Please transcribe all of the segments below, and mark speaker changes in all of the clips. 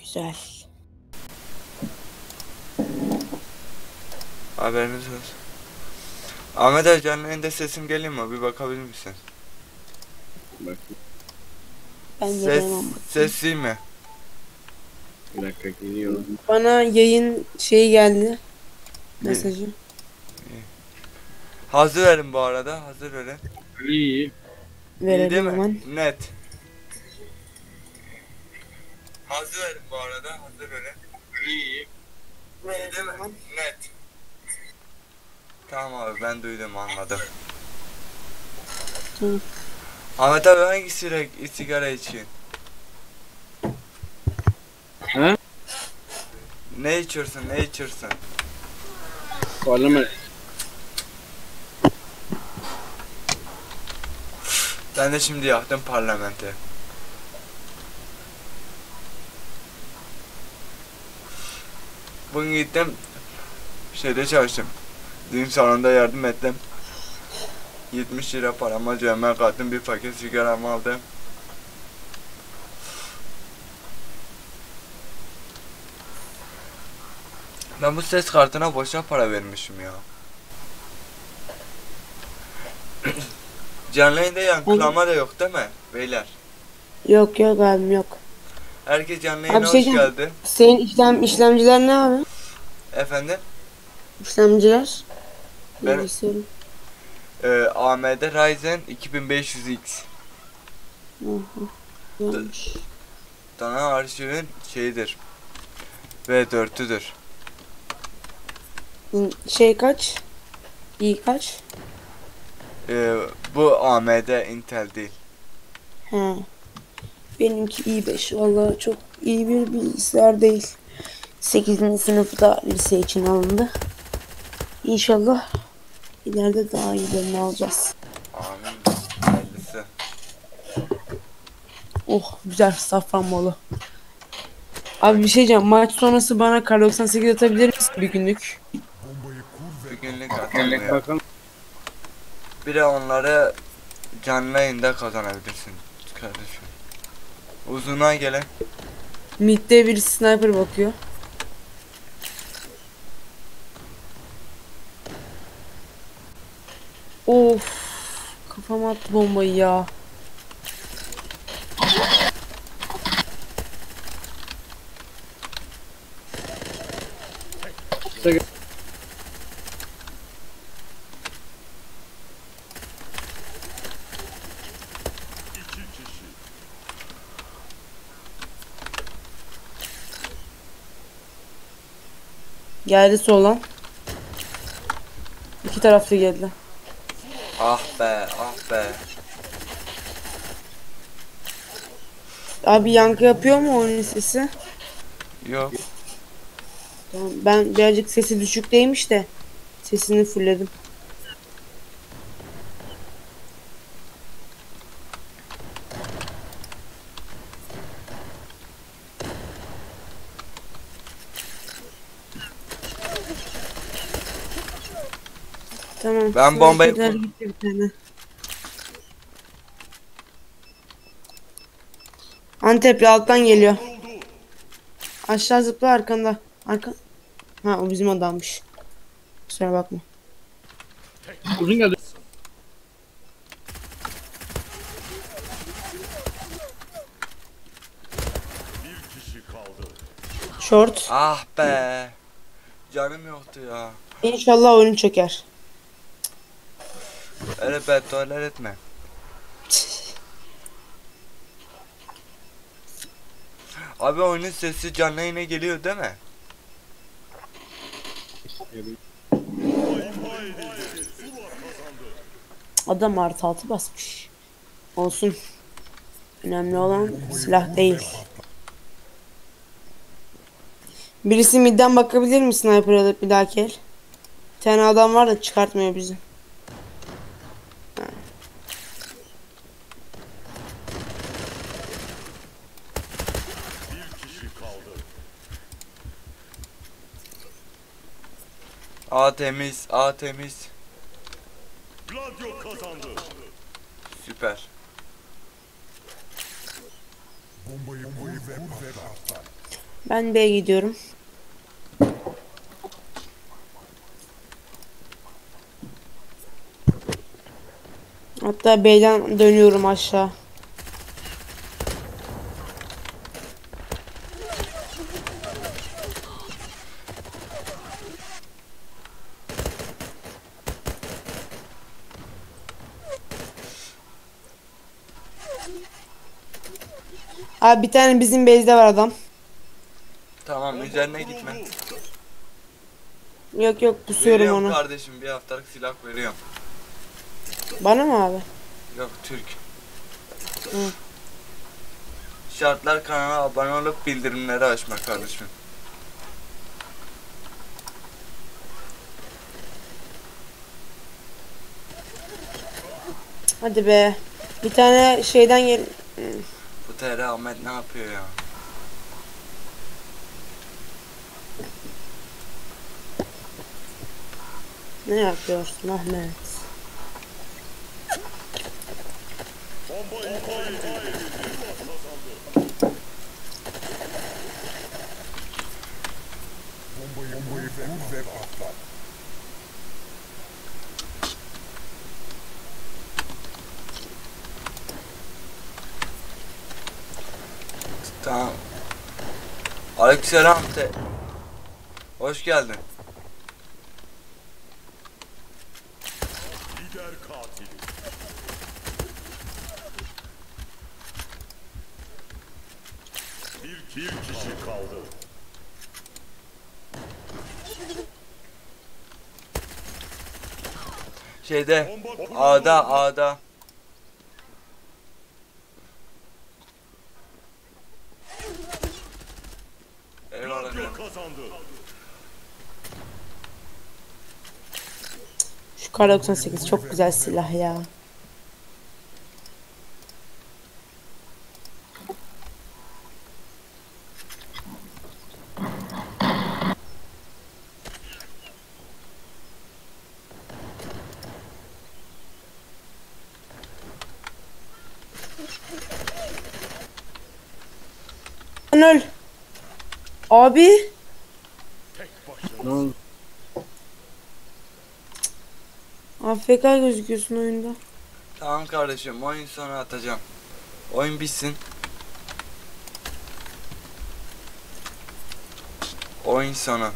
Speaker 1: Güzel.
Speaker 2: Haberiniz olsun. Ahmet abi canlı yayında sesim geliyor mu? Bir bakabilir misin?
Speaker 3: Bak
Speaker 1: Ben de
Speaker 2: Ses
Speaker 1: hemen bakayım.
Speaker 2: sesli mi?
Speaker 3: bir dakika geliyor.
Speaker 1: Bana yayın şeyi geldi.
Speaker 2: Bir-
Speaker 1: Mesajı.
Speaker 2: Hazır verin bu arada. Hazır verin.
Speaker 3: İyi.
Speaker 2: İyi değil
Speaker 1: Verelim
Speaker 2: mi?
Speaker 1: hemen.
Speaker 2: Net. Hazır verin bu arada. Hazır verin.
Speaker 3: İyi.
Speaker 2: İyi değil mi? Net. Tamam abi ben duydum anladım.
Speaker 1: Hı.
Speaker 2: Ahmet abi hangi sigara içiyorsun?
Speaker 3: Ha?
Speaker 2: Ne içiyorsun? Ne içiyorsun?
Speaker 3: Parlament.
Speaker 2: Ben de şimdi yaktım parlamento. Bugün gittim şeyde çalıştım. Düğün salonunda yardım ettim. 70 lira parama cebime kattım, bir paket sigaramı aldım. Ben bu ses kartına boşa para vermişim ya. Canlı yayında yankılama da yok değil mi beyler?
Speaker 1: Yok abim yok.
Speaker 2: Herkes canlı
Speaker 1: Abi
Speaker 2: yayına
Speaker 1: şey
Speaker 2: hoş
Speaker 1: diyeceğim.
Speaker 2: geldi.
Speaker 1: Senin işlemciler ne abi?
Speaker 2: Efendim?
Speaker 1: İşlemciler.
Speaker 2: Ben-
Speaker 1: Bilgisayarım.
Speaker 2: AMD Ryzen 2500X.
Speaker 1: Yanlış.
Speaker 2: Dana arşivin şeyidir. V4'üdür.
Speaker 1: Şey kaç? İyi kaç?
Speaker 2: Bu AMD Intel değil.
Speaker 1: He. Benimki i5. Vallahi çok iyi bir bilgisayar değil. 8. sınıfta lise için alındı. İnşallah ileride daha iyilerini alacağız.
Speaker 2: Amin. Hayırlısı.
Speaker 1: Oh güzel Safranbolu. Abi bir şey diyeceğim. Maç sonrası bana kar 98 atabilir misin bir günlük?
Speaker 2: Bir günlük
Speaker 3: Gel
Speaker 2: atılmıyor.
Speaker 3: bakalım.
Speaker 2: Bir de onları canlı yayında kazanabilirsin kardeşim. Uzuna gelen.
Speaker 1: Mid'de bir sniper bakıyor. Of. Kafama attı bombayı ya. Geldi soldan. İki taraflı geldi.
Speaker 2: Ah be, ah be.
Speaker 1: Abi yankı yapıyor mu oyunun sesi?
Speaker 2: Yok.
Speaker 1: Tamam, ben birazcık sesi düşükteymiş de sesini fullledim. Tamam.
Speaker 2: Ben bombayı
Speaker 1: sniperler gitti bir tane. Antepli alttan geliyor. Aşağı zıpla arkanda. Ha o bizim adammış. Kusura bakma.
Speaker 3: Uzun geldi.
Speaker 1: Short.
Speaker 2: Ah be. Canım yoktu ya.
Speaker 1: İnşallah oyun çöker.
Speaker 2: Öyle beddualar etme. Abi oyunun sesi canlı yayına geliyor değil mi?
Speaker 1: Adam artı 6 basmış. Olsun. Önemli olan silah değil. Birisi midden bakabilir mi sniper alıp bir dahaki el? Bir tane adam var da çıkartmıyor bizi. Ha.
Speaker 2: A temiz, A temiz.
Speaker 4: Gladio kazandı.
Speaker 2: Süper.
Speaker 1: Ben B'ye gidiyorum. Hatta B'den dönüyorum aşağı. Abi bir tane bizim base'de var adam.
Speaker 2: Tamam üzerine gitme.
Speaker 1: Yok yok pusuyorum
Speaker 2: Veriyorum
Speaker 1: onu.
Speaker 2: kardeşim, bir haftalık silah veriyorum.
Speaker 1: Bana mı abi?
Speaker 2: Yok Türk.
Speaker 1: Hı.
Speaker 2: Şartlar kanala abone olup bildirimleri açmak kardeşim.
Speaker 1: Hadi be. Bir tane şeyden gel.
Speaker 2: Bu TR Ahmet ne yapıyor ya?
Speaker 1: Ne yapıyorsun Ahmet?
Speaker 4: Bomba imha edildi.
Speaker 5: Bombayı kur ve patlat.
Speaker 2: Tamam. Aleykümselam te. Hoş geldin.
Speaker 4: Lider katili. Bir kişi kaldı.
Speaker 2: Şeyde A'da. Eyvallah.
Speaker 4: Gladio kazandı.
Speaker 1: Şu kar 98 çok güzel silah ya. Lan öl. Abi.
Speaker 3: Ne oldu?
Speaker 1: AFK gözüküyorsun oyunda.
Speaker 2: Tamam kardeşim, oyun sonra atacağım. Oyun bitsin. Oyun sonu.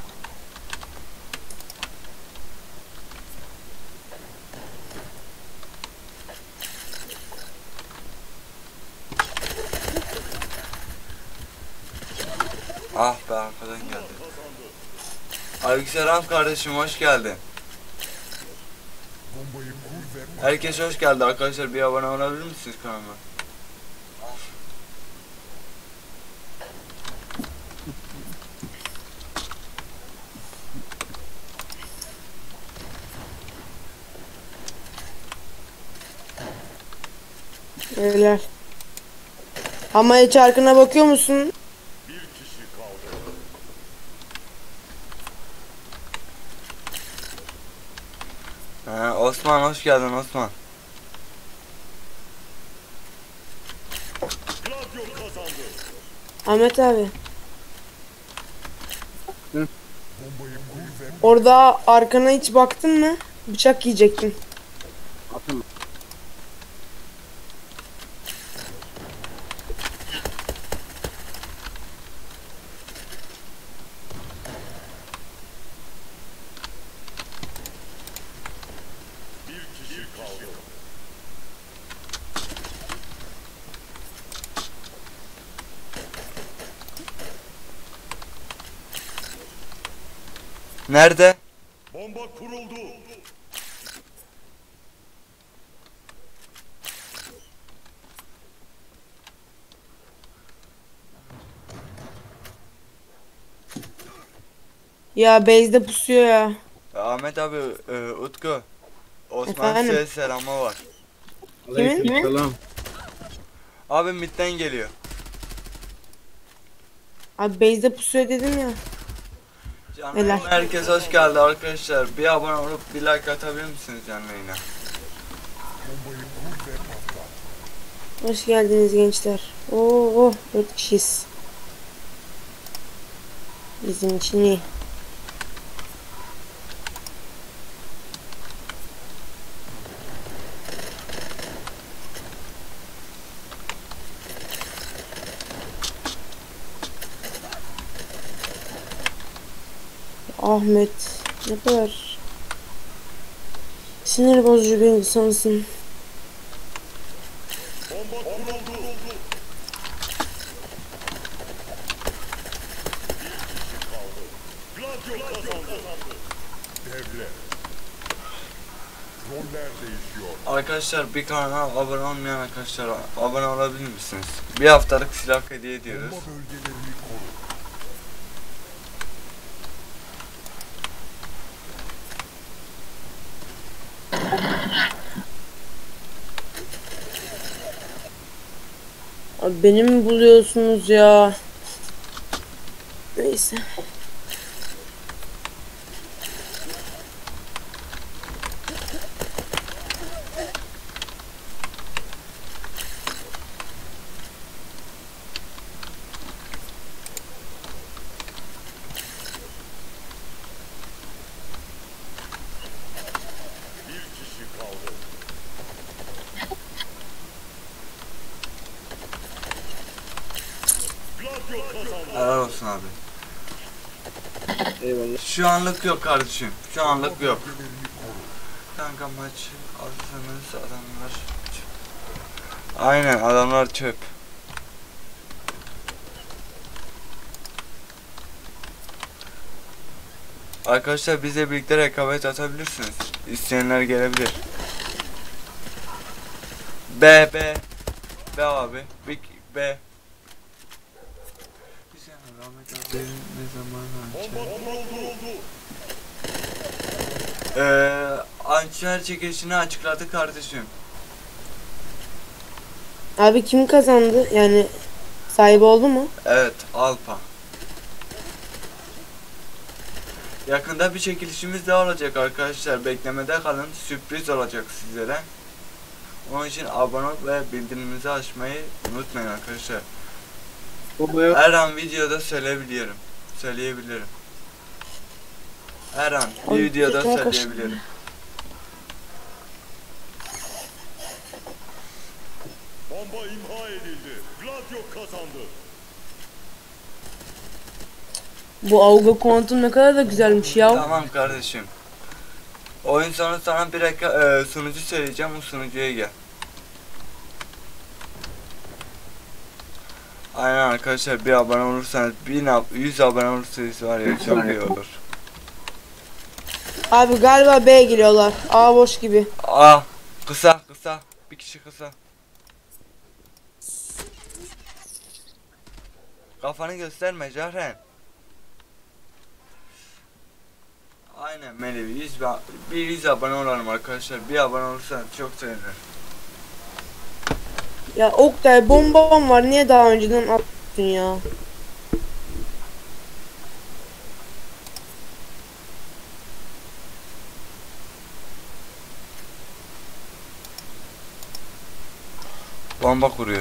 Speaker 2: Ah be, arkadan geldi. Aleykümselam kardeşim, hoş geldin.
Speaker 5: Bombayı kur ve
Speaker 2: Herkes hoş geldi arkadaşlar, bir abone olabilir misiniz kanalıma?
Speaker 1: Öyleler. Ama hiç arkana bakıyor musun?
Speaker 4: Bir kişi kaldı.
Speaker 2: Osman hoş geldin Osman.
Speaker 4: Gladio kazandı.
Speaker 1: Ahmet abi.
Speaker 5: bombayı kur ve
Speaker 1: Orada arkana hiç baktın mı? Bıçak yiyecektin.
Speaker 3: Atın.
Speaker 4: Bir kişi kaldı.
Speaker 2: Nerede?
Speaker 4: Bomba kuruldu.
Speaker 1: Ya base'de pusuyor ya.
Speaker 2: Ahmet abi, Utku. Osman
Speaker 1: Efendim?
Speaker 2: size selamı var.
Speaker 3: Aleykümselam.
Speaker 2: Abi midden geliyor.
Speaker 1: Abi base'de pusuyor dedim ya.
Speaker 2: Canlı
Speaker 1: Helal.
Speaker 2: yayına herkes hoş geldi arkadaşlar. Bir abone olup bir like atabilir misiniz canlı yayına?
Speaker 5: bombayı kur ve patlat.
Speaker 1: Hoş geldiniz gençler. Oo, 4 kişiyiz. Bizim için iyi. Ahmet ne kadar sinir bozucu bir insansın.
Speaker 4: Bomba kuruldu. Bir kişi kaldı. Gladio kazandı.
Speaker 5: Devre. Roller değişiyor.
Speaker 2: Arkadaşlar bir kanala abone olmayan arkadaşlar abone olabilir misiniz? Bir haftalık silah hediye ediyoruz.
Speaker 5: Bomba bölgelerini koru.
Speaker 1: Abi beni mi buluyorsunuz ya? Neyse.
Speaker 4: Bir kişi kaldı. Gladio kazandı.
Speaker 2: Helal olsun abi.
Speaker 3: Eyvallah.
Speaker 2: Şu anlık yok kardeşim. Şu anlık yok.
Speaker 5: Bölgelerini koru.
Speaker 2: Kanka maç alırsanız adamlar çöp. Aynen adamlar çöp. Arkadaşlar bizle birlikte rekabet atabilirsiniz. İsteyenler gelebilir. B abi. Big B. Güzel Rahmet abi ne zaman
Speaker 4: Bomba kuruldu.
Speaker 2: Ançer çekilişini açıkladı kardeşim.
Speaker 1: Abi kim kazandı? Yani sahibi oldu mu?
Speaker 2: Evet, Alpa. Yakında bir çekilişimiz daha olacak arkadaşlar. Beklemede kalın. Sürpriz olacak sizlere. Onun için abone ol ve bildirimimizi açmayı unutmayın arkadaşlar.
Speaker 3: Bombaya
Speaker 2: Her an videoda söyleyebilirim. Her an bir
Speaker 1: Ay,
Speaker 2: videoda
Speaker 1: tekrar kaç-
Speaker 2: söyleyebilirim.
Speaker 4: Bomba imha edildi. Gladio kazandı.
Speaker 1: Bu Auga Quantum ne kadar da güzelmiş ya.
Speaker 2: Tamam kardeşim. Oyun sonu sana bir sunucu söyleyeceğim. O sunucuya gel. Aynen arkadaşlar bir abone olursanız 100 abone olursanız var ya çok iyi olur.
Speaker 1: Abi galiba B'ye giriyorlar. A boş gibi.
Speaker 2: Kısa bir kişi kısa. Kafanı gösterme Cahren. Aynen Melih 100 abone olalım arkadaşlar. Bir abone olursanız çok sevinirim.
Speaker 1: Ya Oktay bombam var. Niye daha önceden attın ya?
Speaker 2: Bomba kuruyor.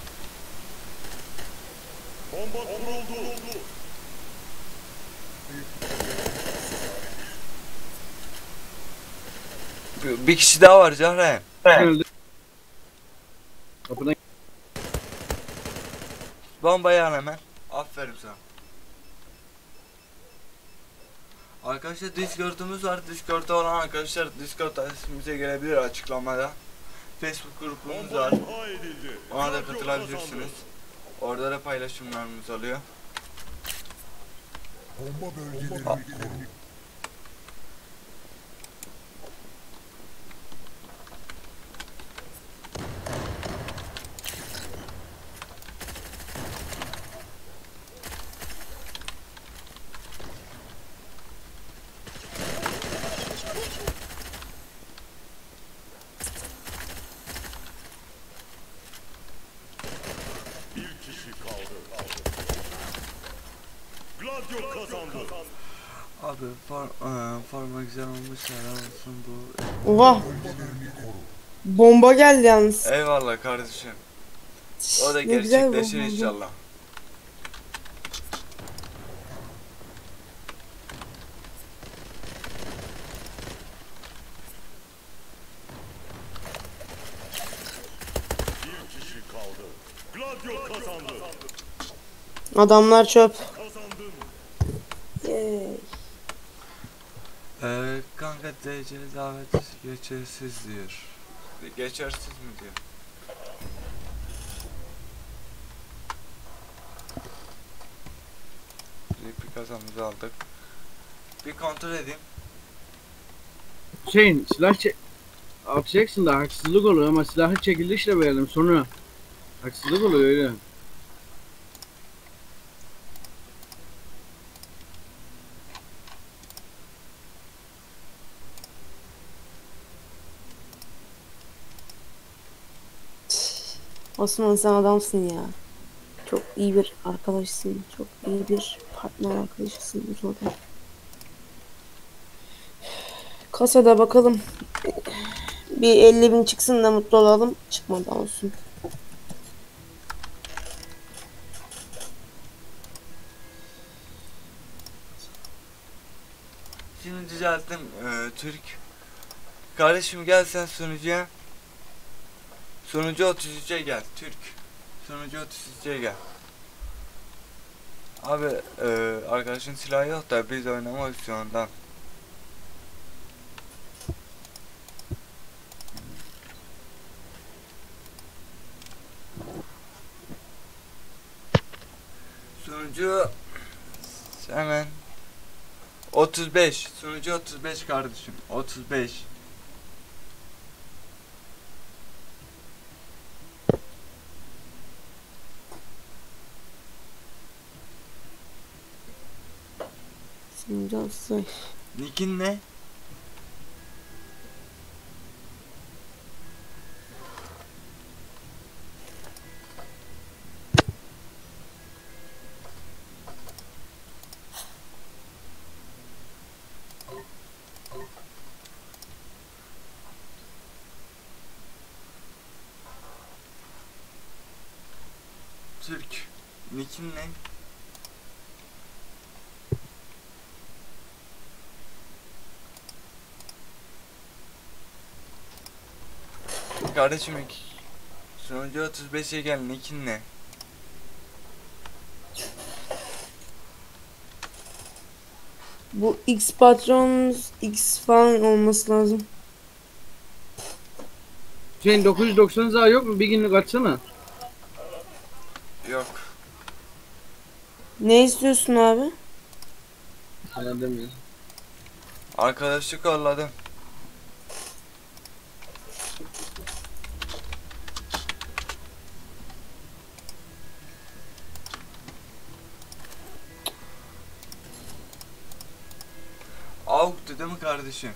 Speaker 4: Bomba kuruldu.
Speaker 2: Bir kişi daha var Cahren.
Speaker 3: öldü. Kapıdan
Speaker 2: Bombayı al hemen. Aferin sana. Arkadaşlar Discord'umuz var. Discord'da olan arkadaşlar Discord adresimize gelebilir açıklamada. Facebook grubumuz
Speaker 4: Bomba
Speaker 2: var.
Speaker 4: imha edildi.
Speaker 2: Ona da
Speaker 4: Gladio
Speaker 2: katılabilirsiniz.
Speaker 4: kazandı.
Speaker 2: Orada da paylaşımlarımız oluyor.
Speaker 5: Bomba bölgelerini koru.
Speaker 4: Bir kişi kaldı. Gladio kazandı.
Speaker 2: Abi forma güzel olmuş helal olsun bu.
Speaker 1: Oha.
Speaker 5: Bölgelerini koru.
Speaker 1: Bomba geldi yalnız.
Speaker 2: Eyvallah kardeşim. O da
Speaker 1: Ne güzel
Speaker 2: gerçekleşir
Speaker 1: bomba.
Speaker 2: inşallah.
Speaker 4: Gladio kazandı.
Speaker 1: Adamlar çöp.
Speaker 4: Kazandın.
Speaker 1: Yay.
Speaker 2: Kanka DC davet geçersiz diyor. Geçersiz mi diyor? Bir kazamızı aldık. Bir kontrol edeyim.
Speaker 3: Hüseyin atacaksın da haksızlık oluyor ama silahı çekilişle verelim sonra. Haksızlık oluyor öyle.
Speaker 1: Osman sen adamsın ya. Çok iyi bir arkadaşsın. Çok iyi bir partner arkadaşısın bu arada. Kasada bakalım. Bir 50.000 çıksın da mutlu olalım. Çıkmadan olsun.
Speaker 2: Şimdi düzelttim Türk. Kardeşim gel sen sunucuya. Sunucu 33'e gel Türk. Sunucu 33'e gel. Abi arkadaşın silahı yok da biz oynamayız şu andan. Sunucu hemen 35. Sunucu 35 kardeşim. 35.
Speaker 1: Şimdi olsun.
Speaker 2: Nick'in ne? Türk. Nick'in ne? Kardeşim sunucu 35'e gel, nick'in ne?
Speaker 1: Bu X patron X falan olması lazım.
Speaker 3: Hüseyin 990 daha yok mu? Bir günlük açsana.
Speaker 2: Yok.
Speaker 1: Ne istiyorsun abi?
Speaker 3: Sana demiyorum.
Speaker 2: Arkadaşlık yolladım. Avuktu değil mi kardeşim?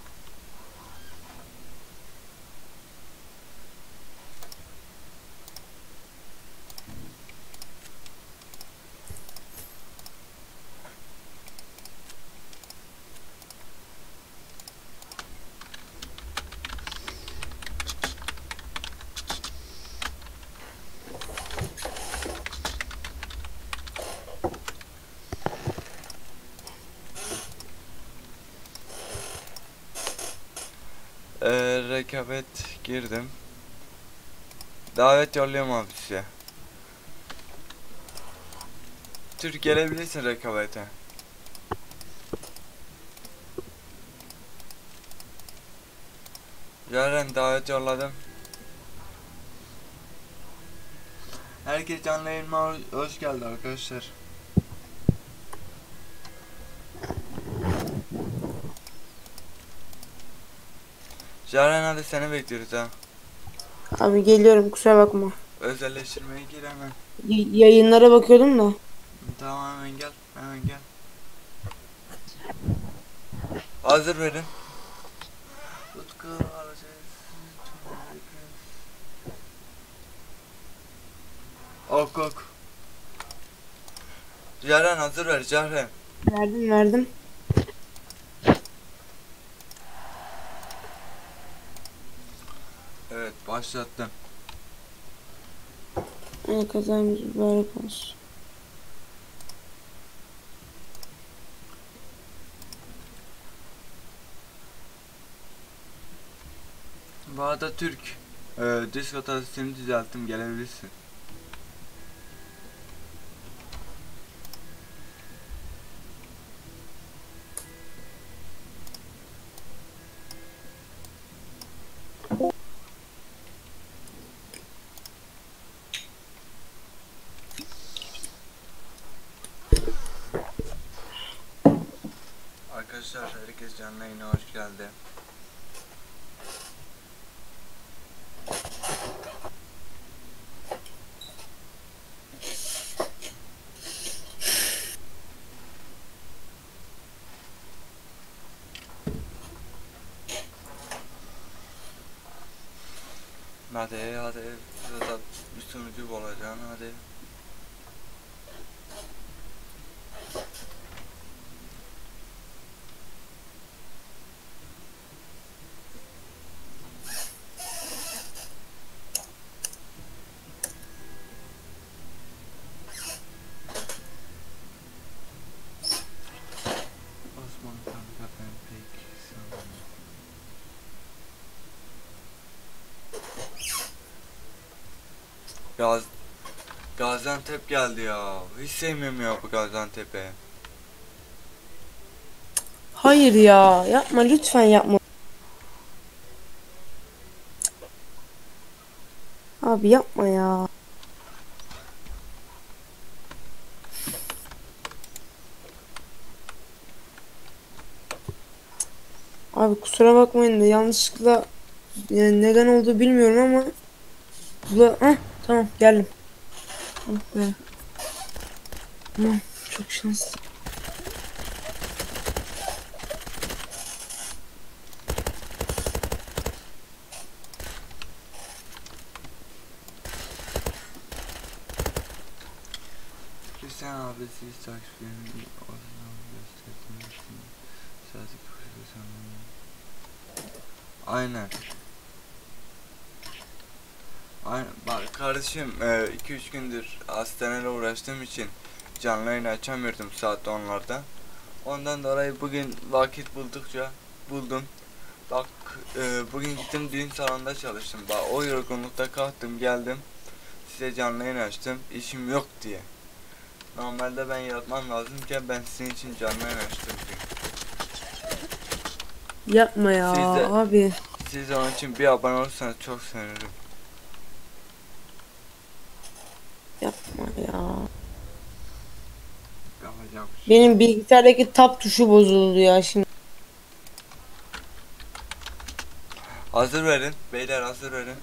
Speaker 2: Rekabet girdim. Davet yolluyorum abi size. Türk gelebilirsin rekabete. Yarın davet yolladım. Herkes canlı yayınıma hoş geldi arkadaşlar. Jaren hadi seni bekliyoruz ha.
Speaker 1: Abi geliyorum kusura bakma.
Speaker 2: Özelleştirmeye gir hemen.
Speaker 1: Yayınlara bakıyordum da.
Speaker 2: Tamam hemen gel. Hemen gel. Hazır verin. Utku ok ok. Jaren hazır ver Jaren.
Speaker 1: Verdim.
Speaker 2: Evet başlattım.
Speaker 1: Ay kazanmış mübarek olsun.
Speaker 2: Bu arada Türk Discord adresini düzelttim, gelebilirsin. arkadaşlar, herkes canlı yayına hoş geldi. Hadi burada bir sunucu bulacaksın, hadi. Osman kanka, ben pek sanmıyorum. Gaziantep geldi ya. Hiç sevmiyorum ya bu Gaziantep'e.
Speaker 1: Hayır ya, yapma lütfen yapma. Abi yapma ya. Abi kusura bakmayın da yanlışlıkla, yani neden olduğu bilmiyorum ama tamam geldim. Oh be. Tamam, çok şanslı.
Speaker 2: Hüseyin abi, siz takipçilerini o zaman gösterdiğiniz için sadece profesyonel. Aynen. Aynen. Bak kardeşim, 2-3 gündür hastaneyle uğraştığım için canlı yayın açamıyordum saat 10'larda. Ondan dolayı bugün vakit buldum. Bak bugün gittim, düğün salonunda çalıştım. Bak o yorgunlukta kalktım geldim. Size canlı yayın açtım, işim yok diye. Normalde ben yatmam lazımken ben sizin için canlı yayın açtım bugün.
Speaker 1: Yapma ya abi.
Speaker 2: Siz de onun için bir abone olursanız çok sevinirim.
Speaker 1: Yapma ya.
Speaker 2: Yapacağım.
Speaker 1: Benim bilgisayardaki tab tuşu bozuldu ya şimdi.
Speaker 2: Hazır verin beyler, hazır verin.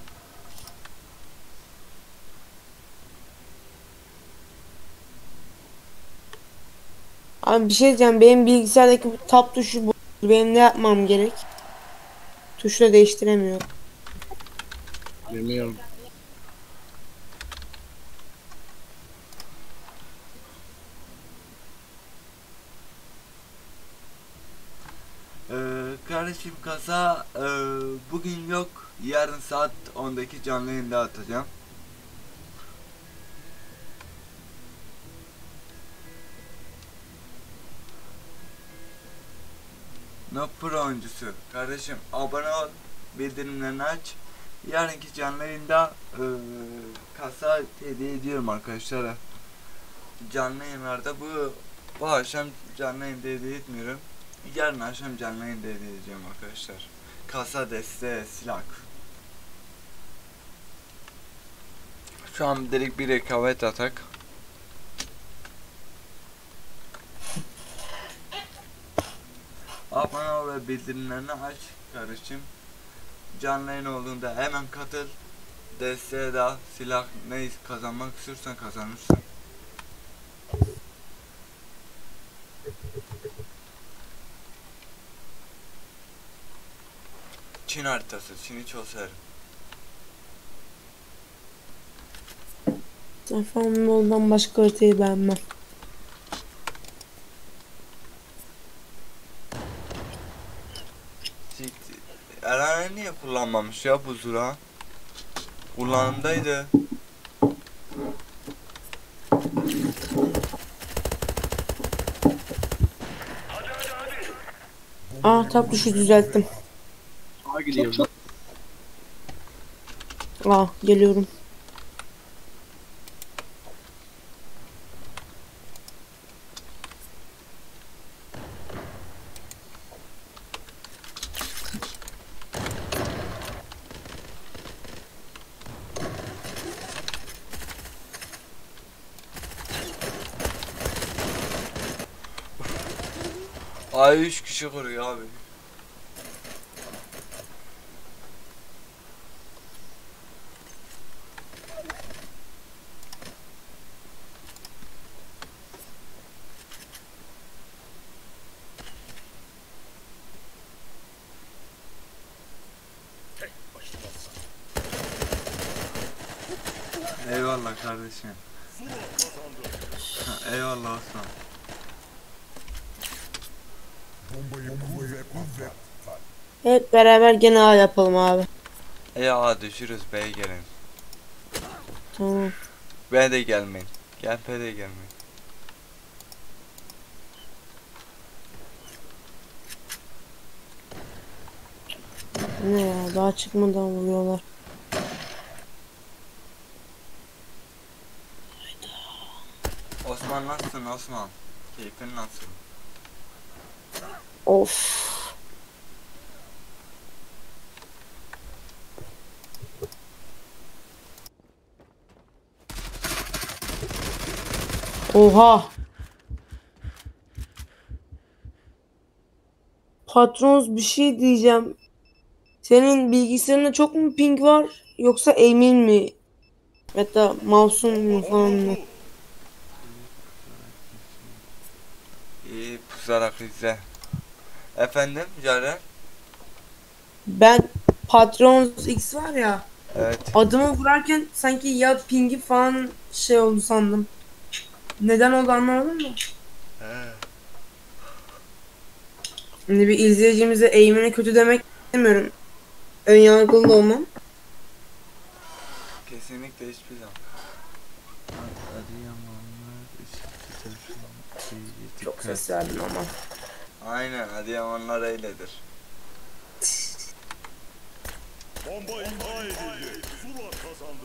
Speaker 1: Abi bir şey diyeceğim, benim bilgisayardaki bu tab tuşu bozuldu. Benim ne yapmam gerek? Tuşla değiştiremiyorum.
Speaker 3: Bilmiyorum.
Speaker 2: Kardeşim kasa bugün yok, yarın saat 10'daki canlı yayında atacağım. No Pro oyuncusu kardeşim, abone ol, bildirimlerini aç. Yarınki canlı yayında kasa hediye ediyorum arkadaşlar. Canlı yayınlarda bu akşam canlı yayında hediye etmiyorum. Yarın akşam canlı yayında hediye edeceğim arkadaşlar. Kasa, deste, silah. Şu an direkt bir rekabet atak. Abone ol ve bildirimlerini aç kardeşim. Canlı yayın olduğunda hemen katıl. Desteğe de silah, ne kazanmak istiyorsan kazanırsın. Çin haritası, Çin'i çok severim.
Speaker 1: Telefonumda ondan başka haritayı beğenmem.
Speaker 2: Erhan niye kullanmamış ya bu zura? Kullanımdaydı.
Speaker 1: Tab tuşu düzelttim.
Speaker 3: Gidiyorum.
Speaker 1: Geliyorum.
Speaker 2: Ay 3 kişi kuruyor abi.
Speaker 4: Tek başınasın.
Speaker 2: Eyvallah kardeşim.
Speaker 4: Zula kazandı.
Speaker 2: Eyvallah Osman.
Speaker 5: Bombayı kur ve patlat.
Speaker 1: Hep beraber gene A yapalım abi.
Speaker 2: Ya düşürüz B'ye gelin.
Speaker 1: Tamam.
Speaker 2: B de gelmeyin. Gel B de gelmeyin.
Speaker 1: Ne ya, daha çıkmadan vuruyorlar.
Speaker 2: Osman nasılsın Osman? Keyfin nasıl?
Speaker 1: Of. Oha. Patron bir şey diyeceğim. Senin bilgisayarında çok mu ping var yoksa aim'in mi? Hatta mouse'un mu falan mı?
Speaker 2: İyi pusarak izle. Efendim Caren?
Speaker 1: Ben Patron X var ya,
Speaker 2: Evet.
Speaker 1: adımı vurarken sanki ya pingi falan şey oldu sandım. Neden oldu anlamadım mı? Şimdi bir izleyicimize eğimine kötü demek istemiyorum. Önyargılı da olmam.
Speaker 2: Kesinlikle hiçbir zaman.
Speaker 1: Çok ses verdim ama.
Speaker 2: Aynen Adıyamanlar öyledir.
Speaker 4: Bomba imha edildi. Zula kazandı.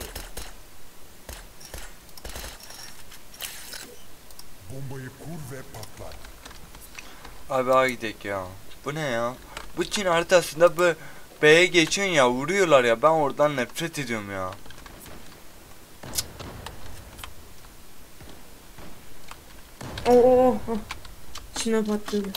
Speaker 5: Bombayı kur ve patlat.
Speaker 2: Abi A gidek ya. Bu ne ya? Bu Çin haritasında bu B'ye geçiyorsun ya, vuruyorlar ya, ben oradan nefret ediyorum ya.
Speaker 1: Oo. İçine patladı.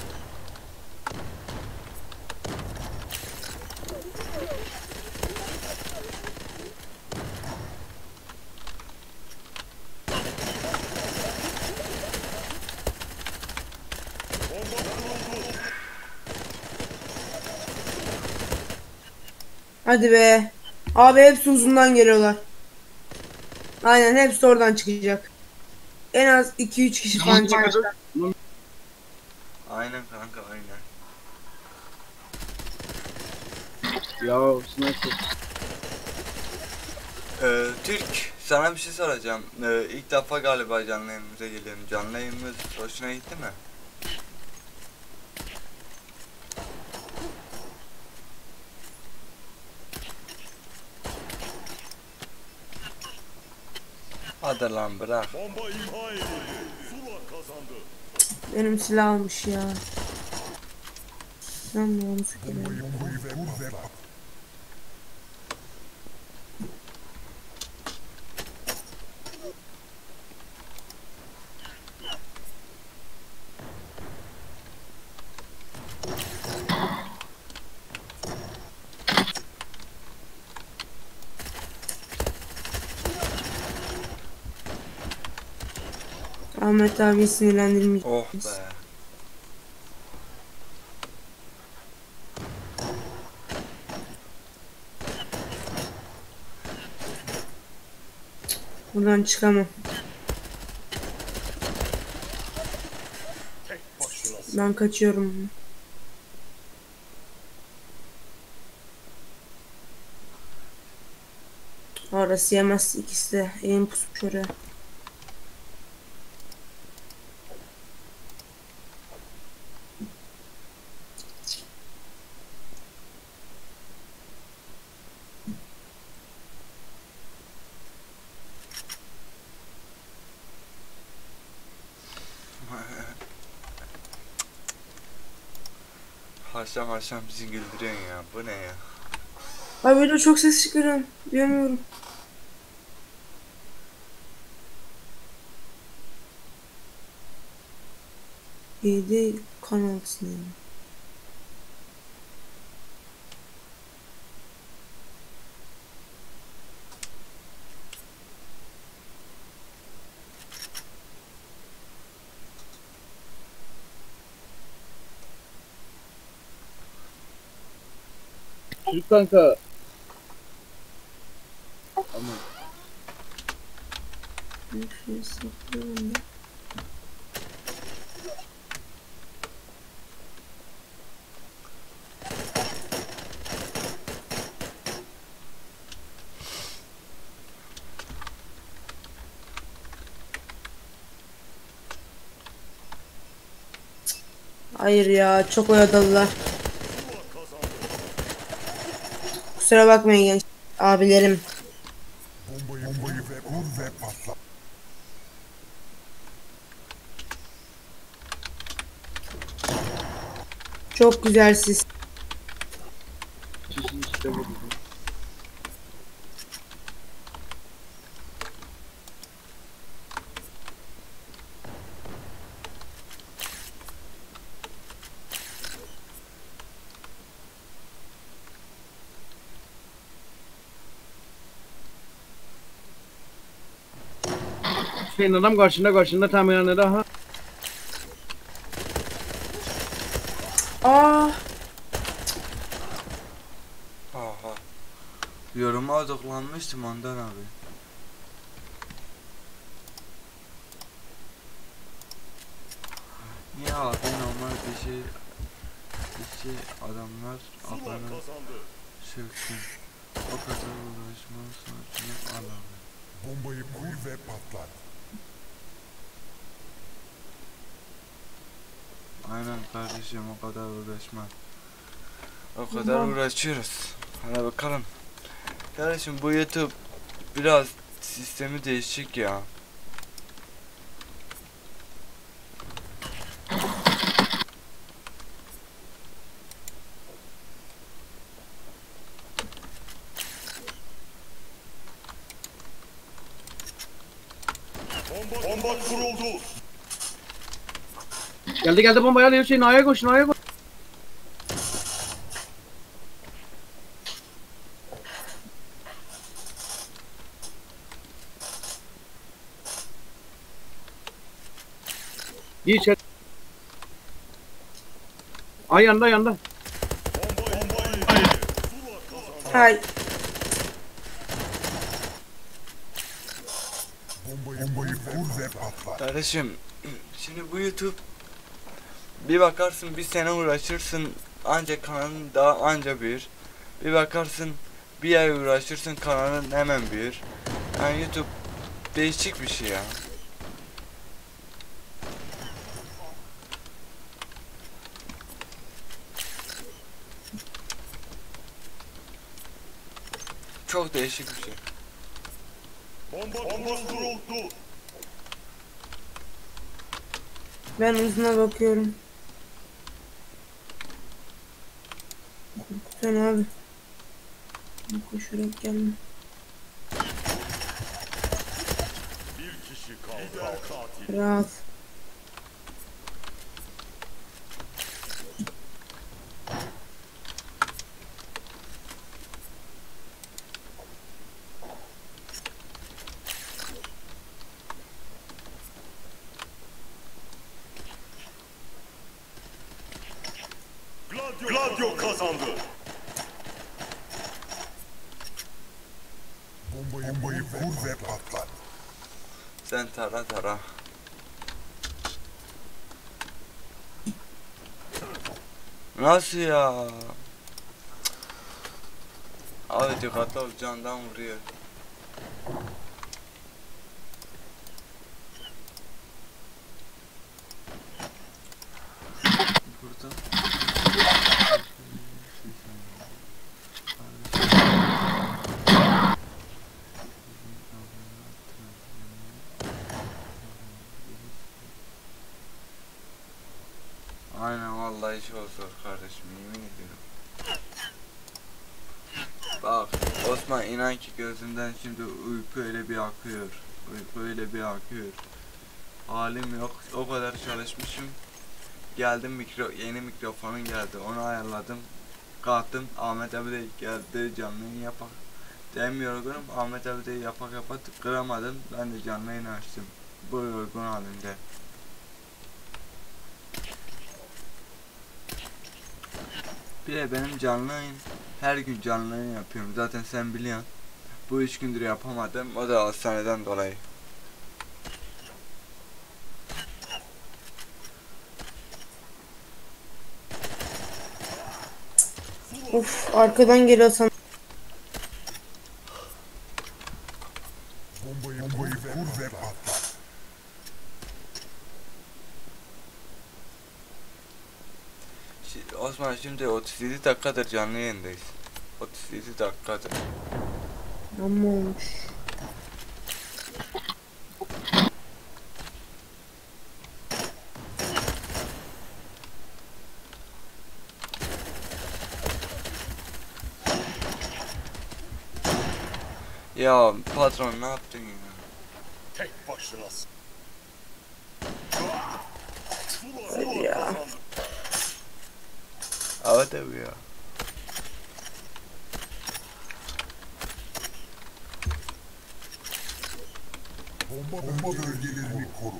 Speaker 1: Hadi be. Abi hepsi uzundan geliyorlar. Aynen hepsi oradan çıkacak. En az 2-3 kişi falan çıkacak.
Speaker 2: Aynen kanka aynen.
Speaker 3: Ya sniper.
Speaker 2: Türk, sana bir şey soracağım. İlk defa galiba canlı yayınımıza geliyorum. Canlı yayınımız hoşuna gitti mi? Hadi lan bırak.
Speaker 4: Bomba imha edildi. Zula kazandı.
Speaker 1: Benim silah almış ya. Ben de onu sıkıyorum.
Speaker 5: Bombayı kur ve patlat.
Speaker 1: Ahmet abi sinirlendirmiş.
Speaker 2: Oh be.
Speaker 1: Buradan çıkamam.
Speaker 4: Tek başınasın.
Speaker 1: Ben kaçıyorum. Orası yemez, ikisi de eğim pusmuş oraya.
Speaker 2: Haşam haşam bizi güldürüyorsun ya. Bu ne ya?
Speaker 1: Abi böyle çok ses çıkarıyorum. Duyamıyorum. İyi değil. Kan altına.
Speaker 3: Türk kanka. Aman.
Speaker 1: Şöyle saklıyorum da. Hayır ya, çok oyaladılar. Kusura bakmayın genç abilerim.
Speaker 5: Bombayı kur ve patlat.
Speaker 1: Çok güzel siz.
Speaker 3: Çizin işte bu. Hüseyin adam karşında tamirhanede ha.
Speaker 1: Aa,
Speaker 2: Aha. Yoruma odaklanmıştım ondan abi. Niye abi normal bir şey adamlar
Speaker 4: Zula
Speaker 2: abone
Speaker 4: kazandı.
Speaker 2: söksün. O kadar uğraşmanın sonucunu al abi.
Speaker 5: Bombayı kur ve patlat.
Speaker 2: Aynen kardeşim o kadar uğraşma. O kadar uğraşıyoruz. Hadi bakalım. Kardeşim bu YouTube biraz sistemi değişik ya.
Speaker 4: Bomba kuruldu.
Speaker 3: Geldi bombayı alıyor Hüseyin, A'ya koşun. Gir içeri. Ay yanda.
Speaker 4: Bombayı. Zula kazandı.
Speaker 1: hay.
Speaker 5: Bombayı kur ve patlat.
Speaker 2: Kardeşim şimdi bu YouTube bir bakarsın bir sene uğraşırsın ancak kanalın daha anca büyür. Bir bakarsın bir ay uğraşırsın kanalın hemen büyür. Yani YouTube değişik bir şey ya. Çok değişik bir şey.
Speaker 4: Bomba kuruldu.
Speaker 1: Ben uzuna bakıyorum. Sen abi. Koşarak gelme.
Speaker 4: Bir kişi kaldı. Lider katil.
Speaker 1: Rahat.
Speaker 4: Gladio kazandı.
Speaker 5: Bombayı kur ve patlat.
Speaker 2: Sen tara. Nasıl ya? Abi dikkatli ol candan vuruyor. Burada. Aynen vallahi çok zor kardeşim yemin ediyorum. Bak Osman inan ki gözümden şimdi uyku öyle bir akıyor. Uyku öyle bir akıyor. Halim yok o kadar çalışmışım. Geldim yeni mikrofonun geldi. Onu ayarladım. Kalktım. Ahmet abi de geldi, canlı yayın yapak demiyorum. Ahmet abi de yapak kıramadım. Ben de canlı yayın açtım. Bu yorgun halinde. Bir de benim canlı yayın, her gün canlı yayın yapıyorum. Zaten sen biliyorsun. Bu 3 gündür yapamadım. O da hastaneden dolayı.
Speaker 1: Of, arkadan geliyor sana.
Speaker 5: Bombayı kur ve patlat.
Speaker 2: Osman şimdi 37 dakikadır canlı yayındayız. 37 dakikadır.
Speaker 1: Amma olmuş.
Speaker 2: Ya patron ne yaptın ya?
Speaker 4: Tek başınasın.
Speaker 1: Hadi ya.
Speaker 2: Evet abi ya.
Speaker 5: Bomba bölgelerini koru.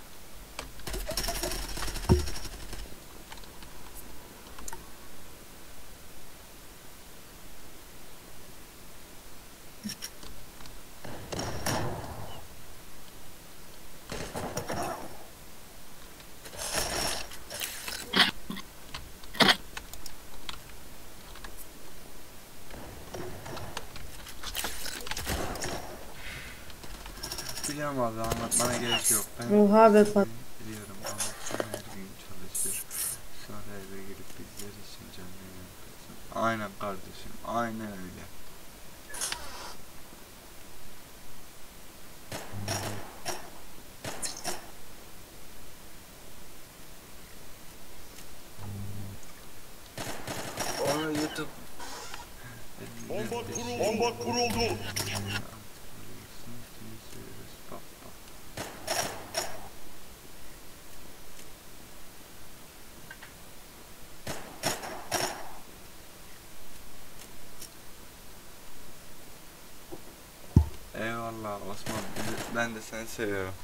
Speaker 2: Biliyorum abi, anlatmana gerek yok. Ben
Speaker 1: Oha be
Speaker 2: seni biliyorum. Ahmet her gün çalışır. Sonra eve gelip bizler için canlı yayın yaparsın. Aynen kardeşim. Aynen öyle. Onu YouTube
Speaker 4: Bomba kuruldu.
Speaker 2: Eyvallah Osman, ben de seni seviyorum.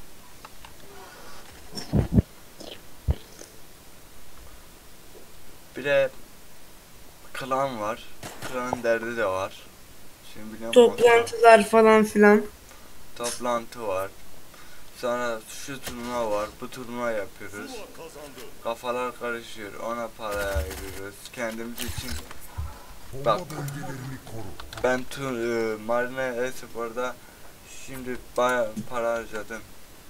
Speaker 2: Bir de klan var. Klanın derdi de var. Şimdi biliyor musun Osman?
Speaker 1: Toplantılar falan filan.
Speaker 2: Toplantı var. Sonra şu turnuva var. Bu turnuva yapıyoruz.
Speaker 4: Zula kazandı.
Speaker 2: Kafalar karışıyor. Ona para ayırıyoruz. Kendimiz için
Speaker 5: Bomba
Speaker 2: Bak.
Speaker 5: bölgelerini koru.
Speaker 2: ben Marina Espor'da şimdi bayağı para harcadım.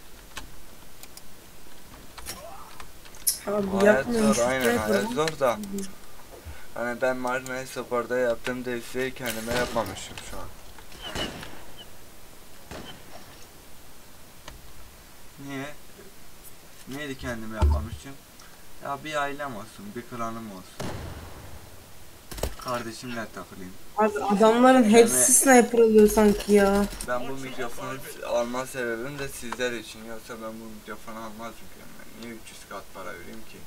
Speaker 1: Abi
Speaker 2: Hayat
Speaker 1: yapmıyorum.
Speaker 2: zor, aynen hayat
Speaker 1: Yapıyorum.
Speaker 2: zor da. Hani ben Marina Espor'da yaptığım desteği kendime yapmamışım şu an. Niye? Neydi kendime yapmamışım? Ya bir ailem olsun, bir klanım olsun. Kardeşimle takılayım.
Speaker 1: Abi adamların hepsi sniper oluyor sanki ya.
Speaker 2: Ben bu mikrofonu alma sebebim de sizler için. Yoksa ben bu mikrofonu almazdım kendime. Niye 300 kat para vereyim ki?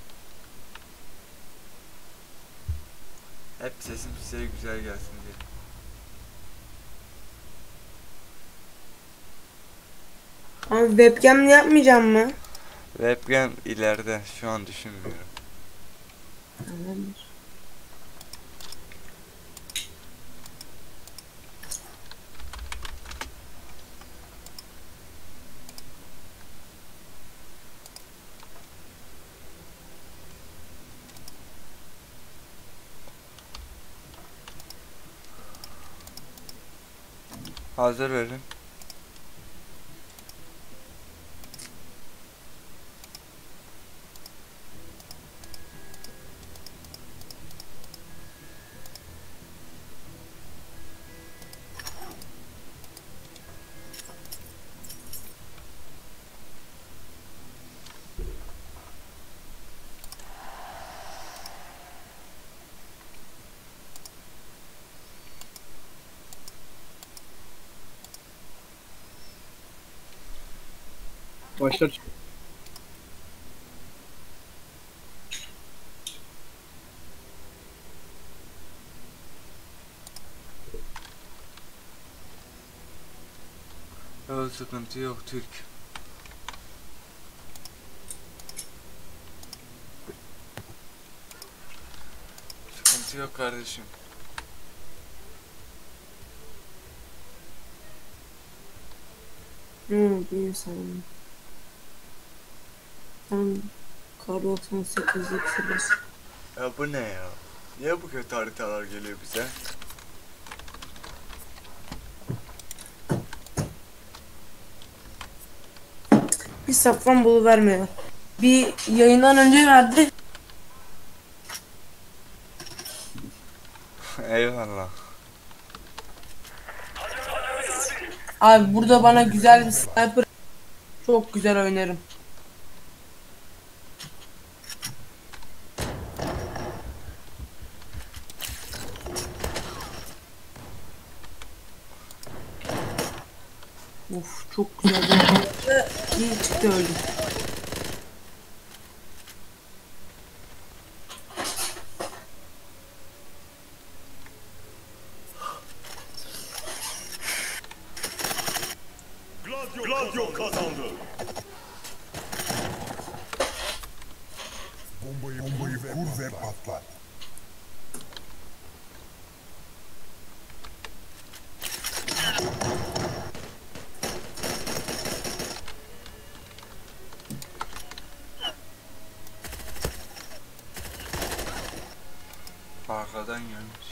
Speaker 2: Hep sesim size güzel gelsin diye.
Speaker 1: Abi webcam'le yapmayacağım mı?
Speaker 2: Webcam ileride, şu an düşünmüyorum. Hazır verin.
Speaker 3: Başlat.
Speaker 2: Yok sıkıntı yok Türk. Sıkıntı yok kardeşim.
Speaker 1: Bir insan. Sen kar 98'lik sırası.
Speaker 2: Ya bu ne ya? Niye bu kötü haritalar geliyor bize?
Speaker 1: Bir safran bulu vermiyor. Bir yayından önce verdi.
Speaker 2: Eyvallah.
Speaker 1: Abi burada bana güzel bir sniper. Çok güzel oynarım. Of çok güzel bir oynadı. İyi çıktı öldü.
Speaker 4: Gladio kazandı.
Speaker 5: Bombayı kur ve patlat.
Speaker 2: Arkadan gelmiş.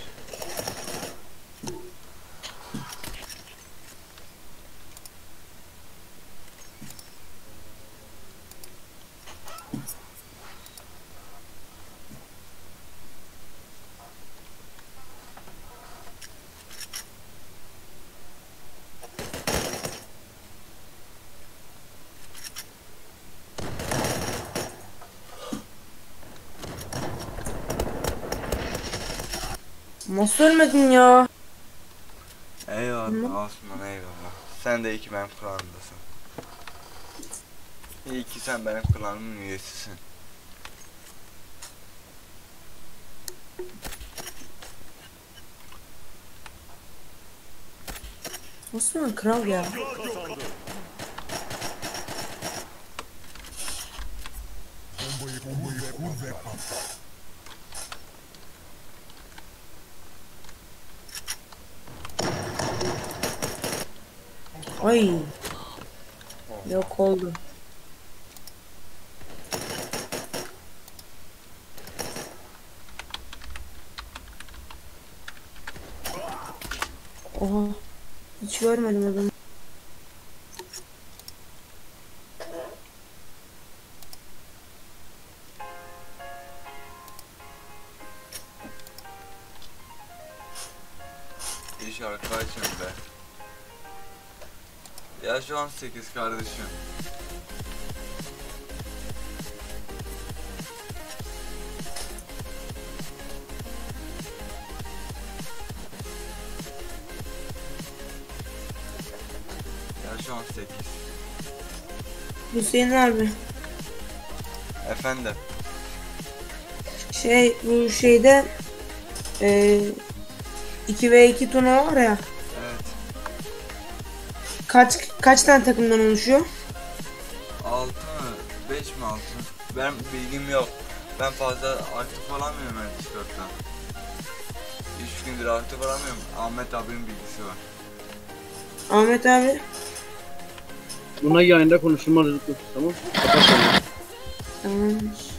Speaker 1: Nasıl ölmedin ya?
Speaker 2: Eyvallah Osman eyvallah. Sen de iyi ki benim klanımdasın. İyi ki sen benim klanımın üyesisin.
Speaker 1: Osman kral ya.
Speaker 4: Kazandı.
Speaker 5: Bombayı kur ve patlat.
Speaker 1: Ay. Yok oldu. Oha. Hiç görmedim adamı.
Speaker 2: İyi şarkı açın be. Yaş 18 kardeşim. Yaş 18.
Speaker 1: Hüseyin abi.
Speaker 2: Efendim.
Speaker 1: Bu şeyde 2v2 turnuva var ya.
Speaker 2: Evet.
Speaker 1: Kaç tane takımdan oluşuyor?
Speaker 2: 6 mı? 5 mi 6? Ben bilgim yok. Ben fazla aktif olamıyorum ben Discord'da. 3 gündür aktif olamıyorum. Ahmet abinin bilgisi var.
Speaker 1: Ahmet abi.
Speaker 3: Buna yayında konuşulma dedik, tamam. Kapat sonra.
Speaker 1: Tamamdır.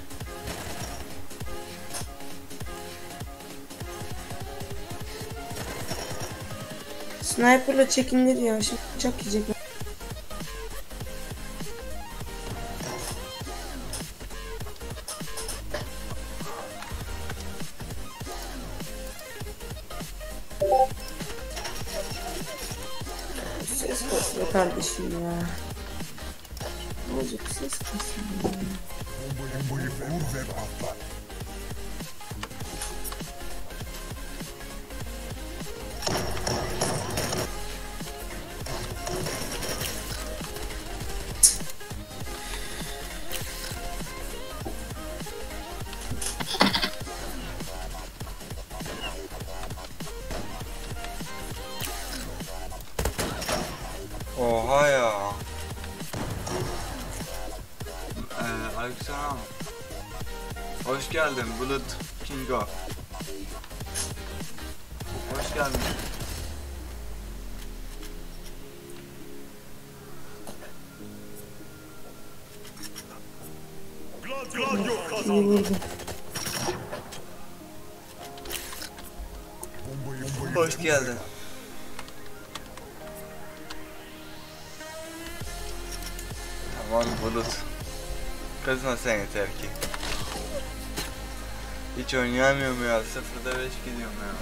Speaker 1: Sniper'la çekindir ya. Şimdi bıçak yiyecek. Ses kasıyor kardeşim ya. Ne olacak ses kasıyor ya.
Speaker 5: Bombayı kur ve patlat.
Speaker 2: Oha ya. Hoş geldin Bulut Kingo. Hoş geldin.
Speaker 4: Gladio
Speaker 1: İyi
Speaker 4: kazandı.
Speaker 1: vurdu.
Speaker 2: Hoş geldin. Aman Bulut. Kızma sen yeter ki. Hiç oynayamıyorum ya. 0'da 5 gidiyorum ya.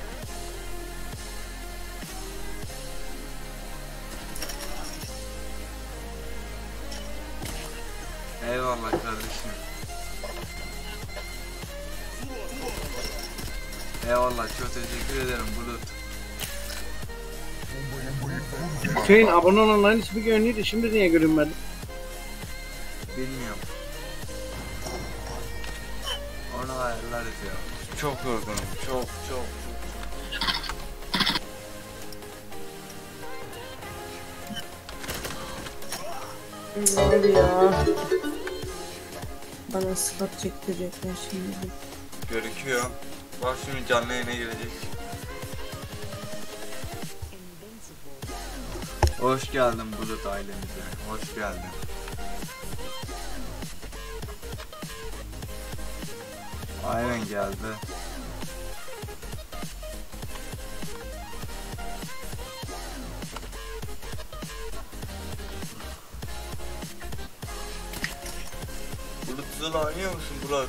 Speaker 2: Eyvallah kardeşim. Eyvallah, çok teşekkür ederim Bulut.
Speaker 3: Hüseyin abone olanların ismi görünüyordu. Şimdi niye görünmedi?
Speaker 2: Bilmiyorum. Onu ayarlarız ya. Çok yorgunum. Çok.
Speaker 1: Abi ya. Bana sıfat çektirecekler şimdi.
Speaker 2: Görüküyor. Bak şimdi canlı yayına girecek. Hoş geldin Bulut ailemize. Hoş geldin. Aynen geldi. Bulut Zula oynuyor musun Bulut?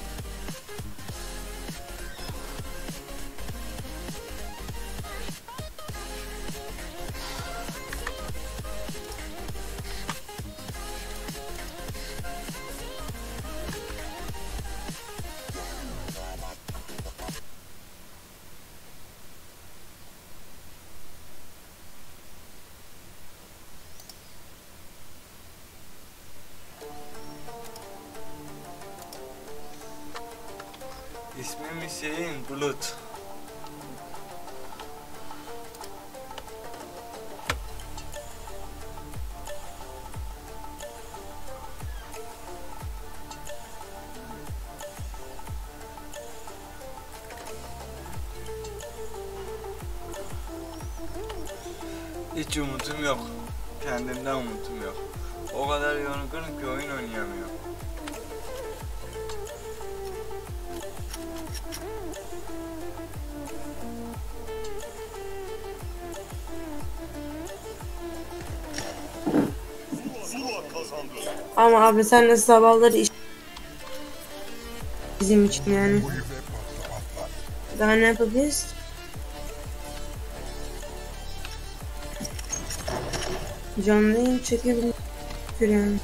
Speaker 2: İsmim Hüseyin Bulut. Hiç umutum yok. Kendimden umutum yok. O kadar yorgunum ki oyun oynayamıyorum.
Speaker 4: Zula kazandı.
Speaker 1: Ama abi sen de sabahları iş bizim için yani. Daha ne yapabiliriz? Canlı yayın çekebilir yani.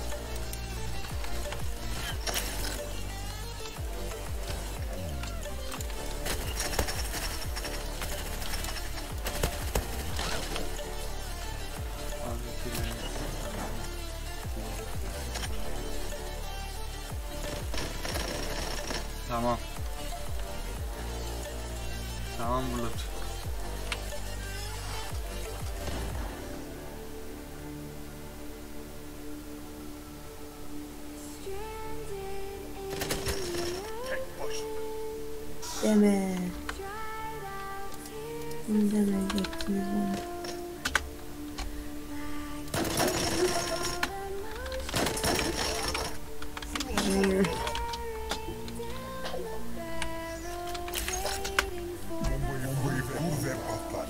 Speaker 2: Tamam. Tamam Bulut.
Speaker 4: Tek başına.
Speaker 1: Deme. Demeyecektiniz onu.
Speaker 5: Bombayı kur ve patlat.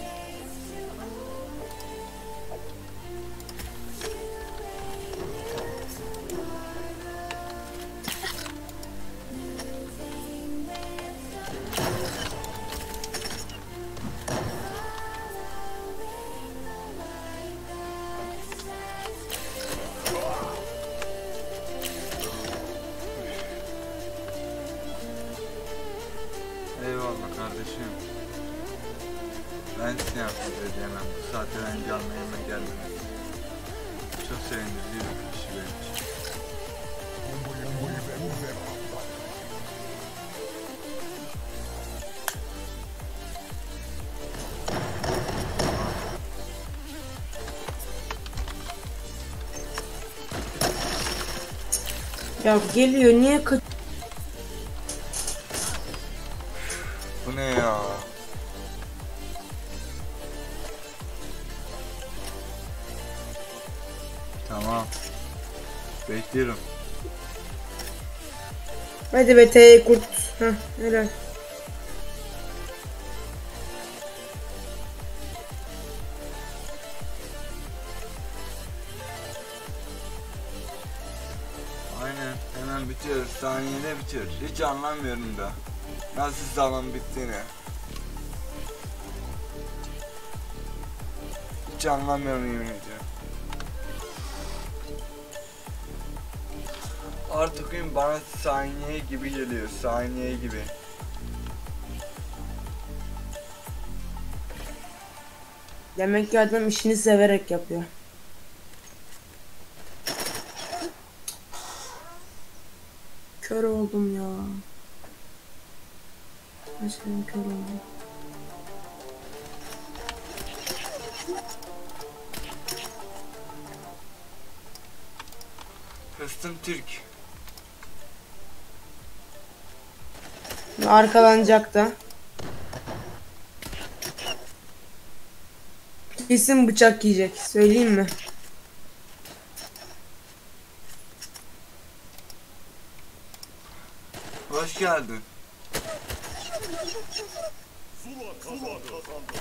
Speaker 2: Eyvallah kardeşim. Ben size yapıp ödeyemem. Bu saatte ben canlı yayına gelmem. Çok sevindirici bir kişi benim için.
Speaker 5: Bombayı kur ve patlat.
Speaker 1: Ya geliyor niye kaç...
Speaker 2: Bu ne ya? Tamam. Bekliyorum.
Speaker 1: Hadi be T kurt. Heh, helal.
Speaker 2: Aynen, hemen bitiyor. Saniyede bitiyor. Hiç anlamıyorum da. Nasıl zaman bittiğini. Hiç anlamıyorum yemin ediyorum. Artık oyun bana saniye gibi geliyor. Saniye gibi.
Speaker 1: Demek ki adam işini severek yapıyor. Kör oldum ya. Başım kör oldum.
Speaker 2: Kıstım Türk.
Speaker 1: Arkalanacak da. Kesin bıçak yiyecek. Söyleyeyim mi?
Speaker 2: Hoş geldin.
Speaker 4: Zula kazandı.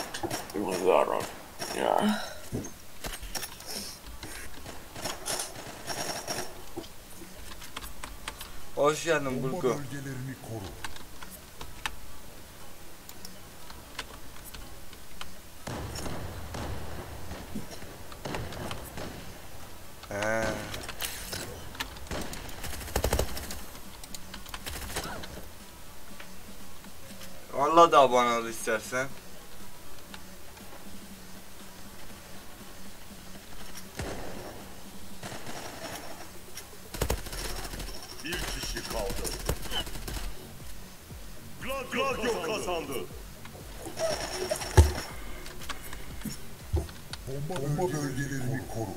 Speaker 1: Ya.
Speaker 2: Hoş geldin
Speaker 5: Bomba
Speaker 2: Burko.
Speaker 5: bölgelerini koru.
Speaker 2: He. Vallahi da abone ol istersen.
Speaker 4: Bir kişi kaldı. Gladio kazandı.
Speaker 5: Bomba bölgelerini koru.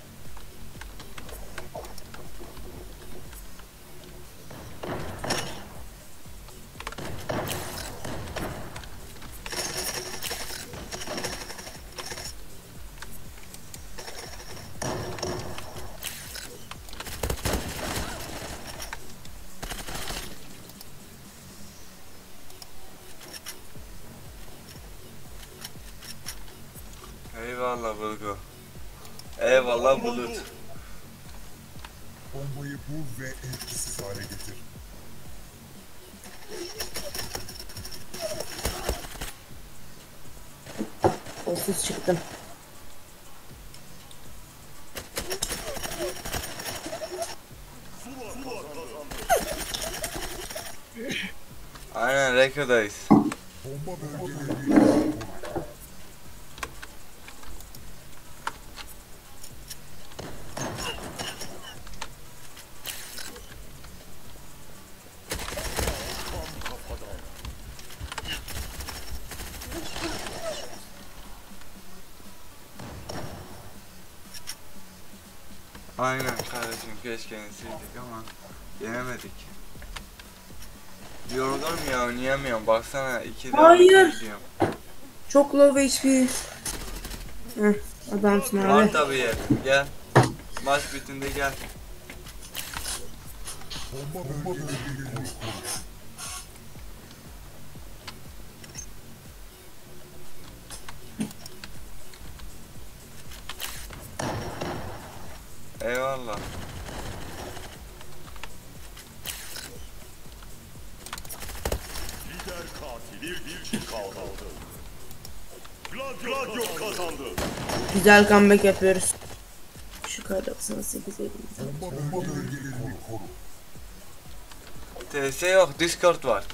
Speaker 2: Eyvallah Burko. Eyvallah Bulut.
Speaker 5: Bombayı bul ve etkisiz hale getir.
Speaker 1: Olsuz çıktım.
Speaker 2: Aynen Reko'dayız.
Speaker 5: Bomba bölgelerini koru.
Speaker 2: Aynen kardeşim keşke yenseydik ama yenemedik. Yorgunum ya oynayamıyorum baksana 2'de
Speaker 1: Hayır.
Speaker 2: gidiyorum.
Speaker 1: Çok low HP. Heh, adamsın
Speaker 2: Var
Speaker 1: abi.
Speaker 2: tabi yer gel. Maç bütünde gel.
Speaker 5: Bomba bölgelerini koru.
Speaker 2: Eyvallah.
Speaker 4: Lider katil. Bir kişi kaldı. Gladio kazandı.
Speaker 1: Güzel comeback yapıyoruz. Şu kadar 98 elimizde.
Speaker 5: Bomba bölgelerini koru.
Speaker 2: TS yok Discord var.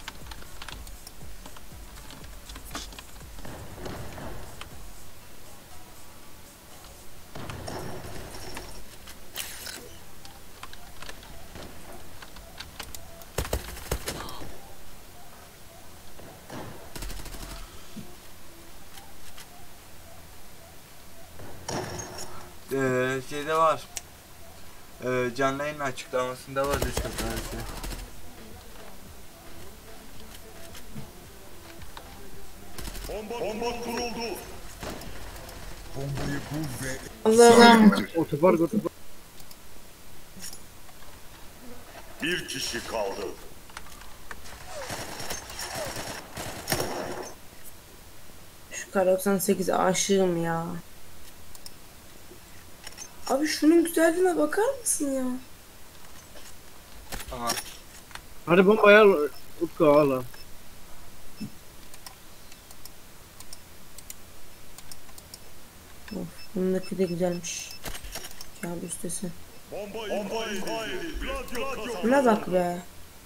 Speaker 2: Şeyde var. Canlı yayın açıklamasında var Discord adresi.
Speaker 4: Bomba kuruldu.
Speaker 5: Bombayı bul ve
Speaker 1: Allah'ım.
Speaker 3: Otopark.
Speaker 4: Bir kişi kaldı.
Speaker 1: Şu kar 98 aşığım ya. Abi şunun güzelliğine bakar mısın ya?
Speaker 2: Aha.
Speaker 3: Hadi bombayı al. Utku al.
Speaker 1: Of, bundaki de güzelmiş. Ya bu üstesi.
Speaker 4: Bomba indirdi. Gladio kazandı.
Speaker 1: Buna bak be.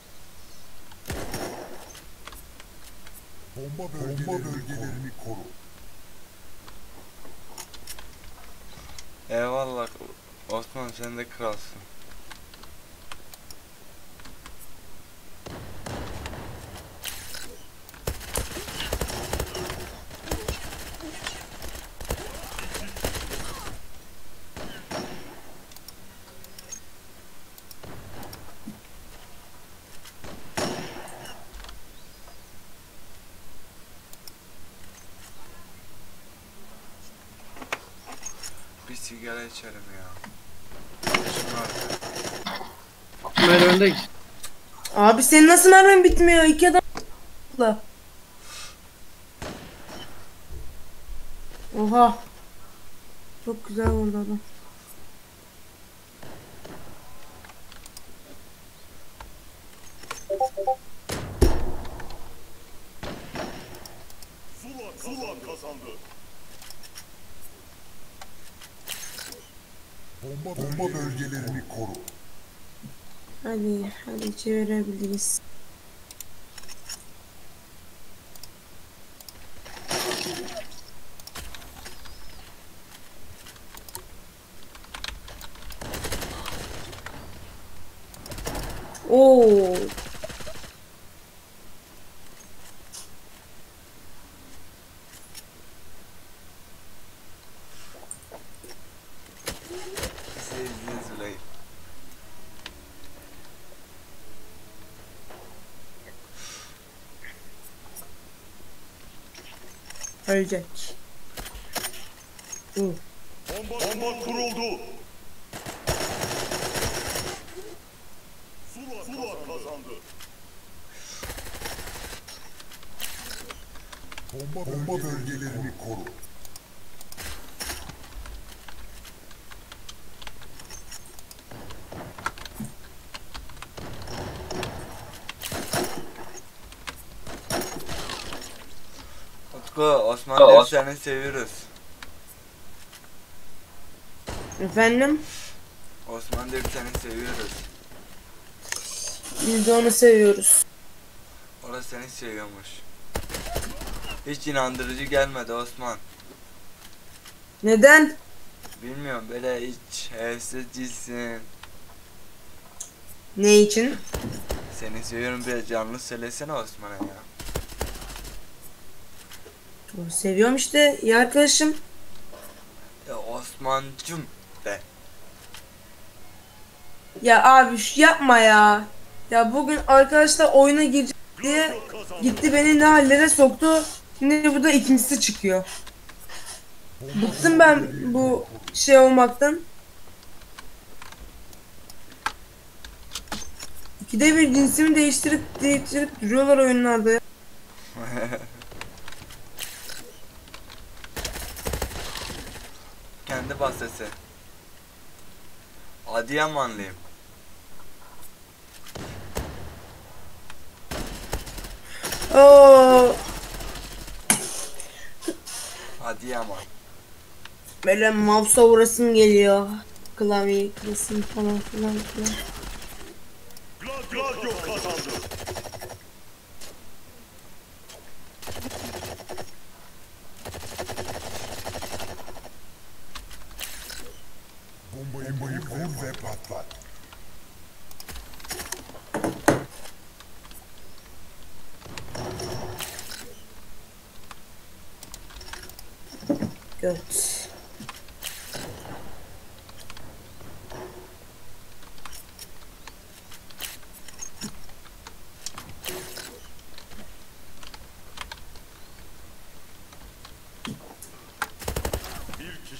Speaker 5: bomba bölgelerini koru.
Speaker 2: Eyvallah Osman, sen de kralsın. Bir sigara içerim ya. Şunlar.
Speaker 3: Merdivendeyiz.
Speaker 1: Abi senin nasıl mermin bitmiyor? İki adam. Oha. Çok güzel vurdu adam.
Speaker 4: Zula kazandı.
Speaker 5: Bomba bölgelerini koru.
Speaker 1: Hadi çevirebiliriz. Oo.
Speaker 2: Sevgili Züley.
Speaker 1: Ölecek.
Speaker 4: Bomba kuruldu. Zula kazandı.
Speaker 5: Bomba bölgelerini koru.
Speaker 2: Utku, Osman biz seni seviyoruz.
Speaker 1: Efendim?
Speaker 2: Osman deyip seni seviyoruz.
Speaker 1: Biz de onu seviyoruz.
Speaker 2: O da seni seviyormuş. Hiç inandırıcı gelmedi Osman.
Speaker 1: Neden?
Speaker 2: Bilmiyorum, böyle hiç hevesizcisin.
Speaker 1: Ne için?
Speaker 2: Seni seviyorum, biraz canlı söylesene Osman'a ya.
Speaker 1: O seviyorum işte ya arkadaşım.
Speaker 2: Ya Osmancım de.
Speaker 1: Ya abi yapma ya. Ya bugün arkadaşlar oyuna girecek diye gitti beni ne hallere soktu. Şimdi burada ikincisi çıkıyor. Bıktım ben bu şey olmaktan. İkide bir cinsimi değiştirip duruyorlar oyunlarda ya.
Speaker 2: Kendi bahsesi. Adıyamanlıyım.
Speaker 1: Oo,
Speaker 2: Adıyaman.
Speaker 1: böyle mouse'a vurasım geliyor. Klavyeyi kırasım falan filan.
Speaker 4: Gladio kazandı.
Speaker 5: Bombayı kur ve patlat.
Speaker 1: Göt.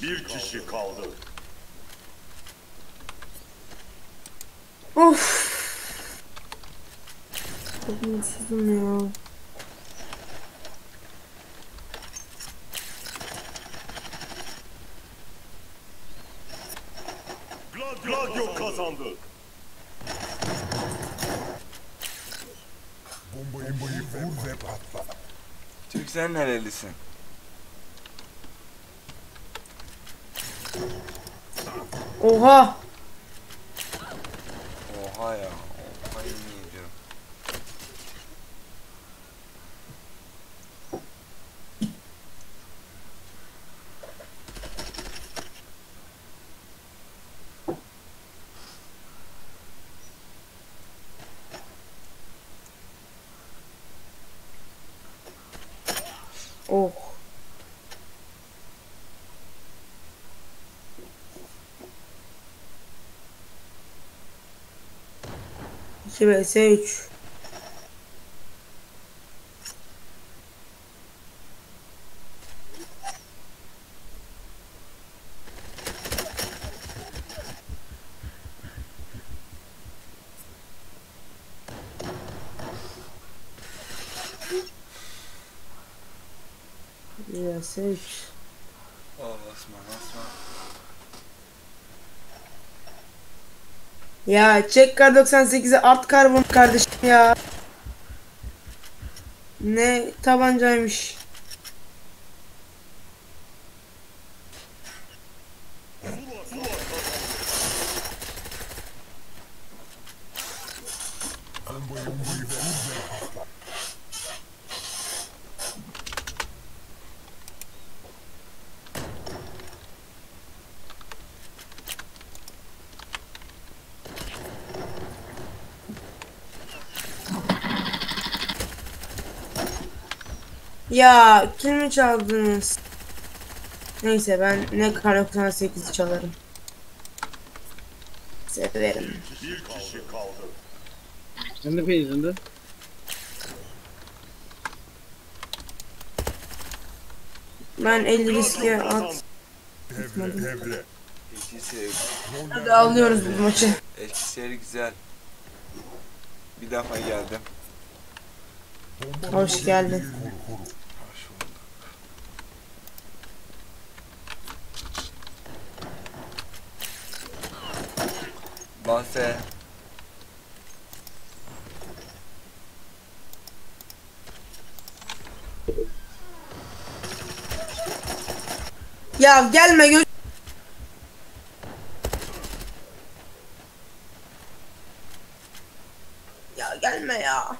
Speaker 4: Bir kişi kaldı.
Speaker 1: Of. Çok mutsuzum ya.
Speaker 4: Gladio kazandı.
Speaker 5: Bombayı vur ve patlat.
Speaker 2: Türk sen nerelisin?
Speaker 1: Oha.
Speaker 2: Oha ya. Oha yemin ediyorum.
Speaker 1: Oh. İki vs 3. Bir vs 3.
Speaker 2: Oh Osman.
Speaker 1: Ya çek kar 98'e art karbon kardeşim ya. Ne tabancaymış.
Speaker 5: Bombayı vur ve patlat.
Speaker 1: Ya kimi çaldınız? Neyse ben ne kar 98'i çalarım. Severim.
Speaker 4: Bir kişi kaldı.
Speaker 3: Sen de peşinde.
Speaker 1: Ben 50 riske at.
Speaker 5: Devre.
Speaker 2: Etkisi,
Speaker 1: Hadi alıyoruz bu maçı.
Speaker 2: etkisi güzel. Bir defa geldim.
Speaker 1: Hoş geldin.
Speaker 5: Koru.
Speaker 2: Hoş bulduk. Bahse.
Speaker 1: Ya gelme göz. Ya gelme ya.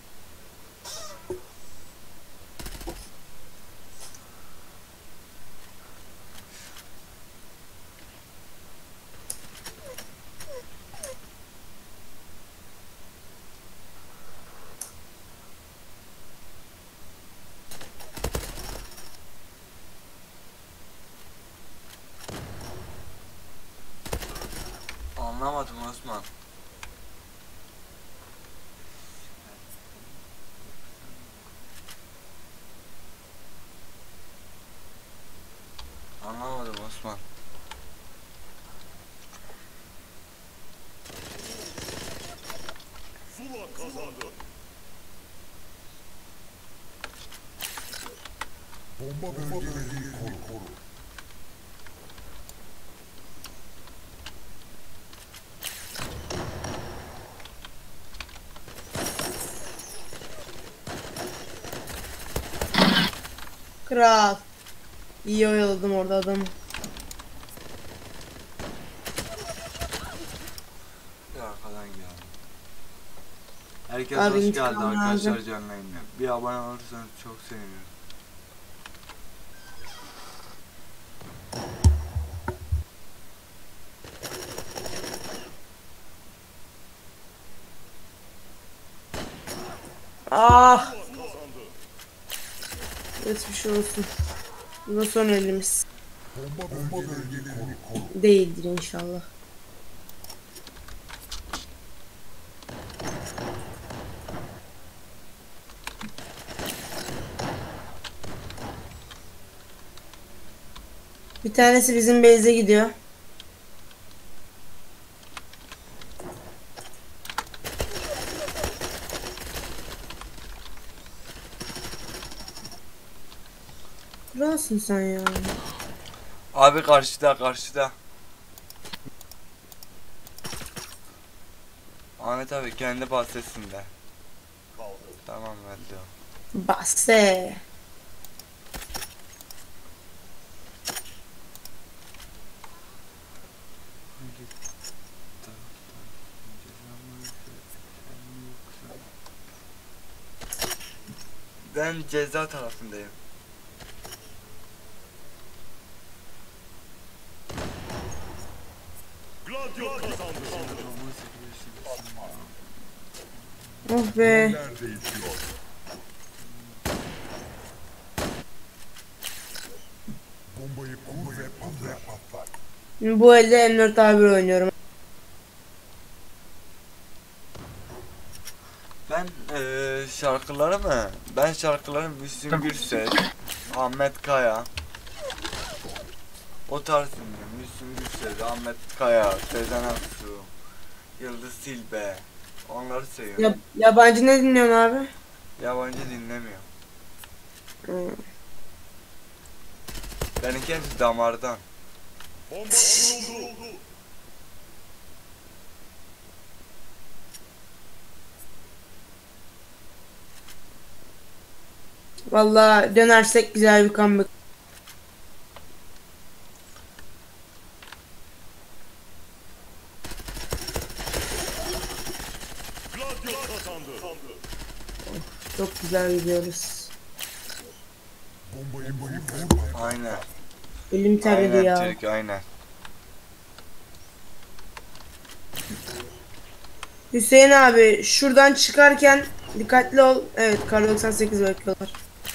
Speaker 2: Anlamadım Osman. Anlamadım Osman.
Speaker 4: Zula kazandı.
Speaker 5: Bomba bölgelerini koru.
Speaker 1: Kral. İyi oyaladım orada adamı.
Speaker 2: Bir arkadan geldi. Herkes
Speaker 1: Abi
Speaker 2: hoş
Speaker 1: intikam
Speaker 2: geldi arkadaşlar
Speaker 1: lazım.
Speaker 2: canlı yayına. Bir abone olursanız çok sevinirim.
Speaker 1: Ah.
Speaker 4: Kazandı.
Speaker 1: Geçmiş olsun. Bu da son elimiz.
Speaker 5: Bomba bölgelerini koru.
Speaker 1: Değildir inşallah. Bir tanesi bizim base'e gidiyor. Kralsın sen ya.
Speaker 2: Abi karşıda. Ahmet abi kendi bahsetsin de. Tamam ben de.
Speaker 1: Basse.
Speaker 2: Ben ceza tarafındayım.
Speaker 4: Gladio kazandı.
Speaker 1: Oh be.
Speaker 5: Roller değişiyor. Bombayı kur ve patlat.
Speaker 1: Bu elde M4 A1 oynuyorum.
Speaker 2: Ben şarkıları Müslüm Gürses, Ahmet Kaya. O tarz dinliyorum. Müslüm Gürses, Ahmet Kaya, Sezen Aksu, Yıldız Tilbe. Onları seviyorum.
Speaker 1: Yabancı ne dinliyorsun abi?
Speaker 2: Yabancı dinlemiyorum.
Speaker 1: Hmm.
Speaker 2: Benimki hepsi damardan.
Speaker 4: Bomba kuruldu.
Speaker 1: Vallahi dönersek güzel bir comeback.
Speaker 4: Gladio kazandı.
Speaker 1: Çok güzel gidiyoruz.
Speaker 5: Bombayı kur ve
Speaker 2: Aynen.
Speaker 1: Elim terledi
Speaker 2: Aynen
Speaker 1: ya.
Speaker 2: Türk, aynen.
Speaker 1: Hüseyin abi şuradan çıkarken dikkatli ol. Evet, kar 98 bekliyorlar.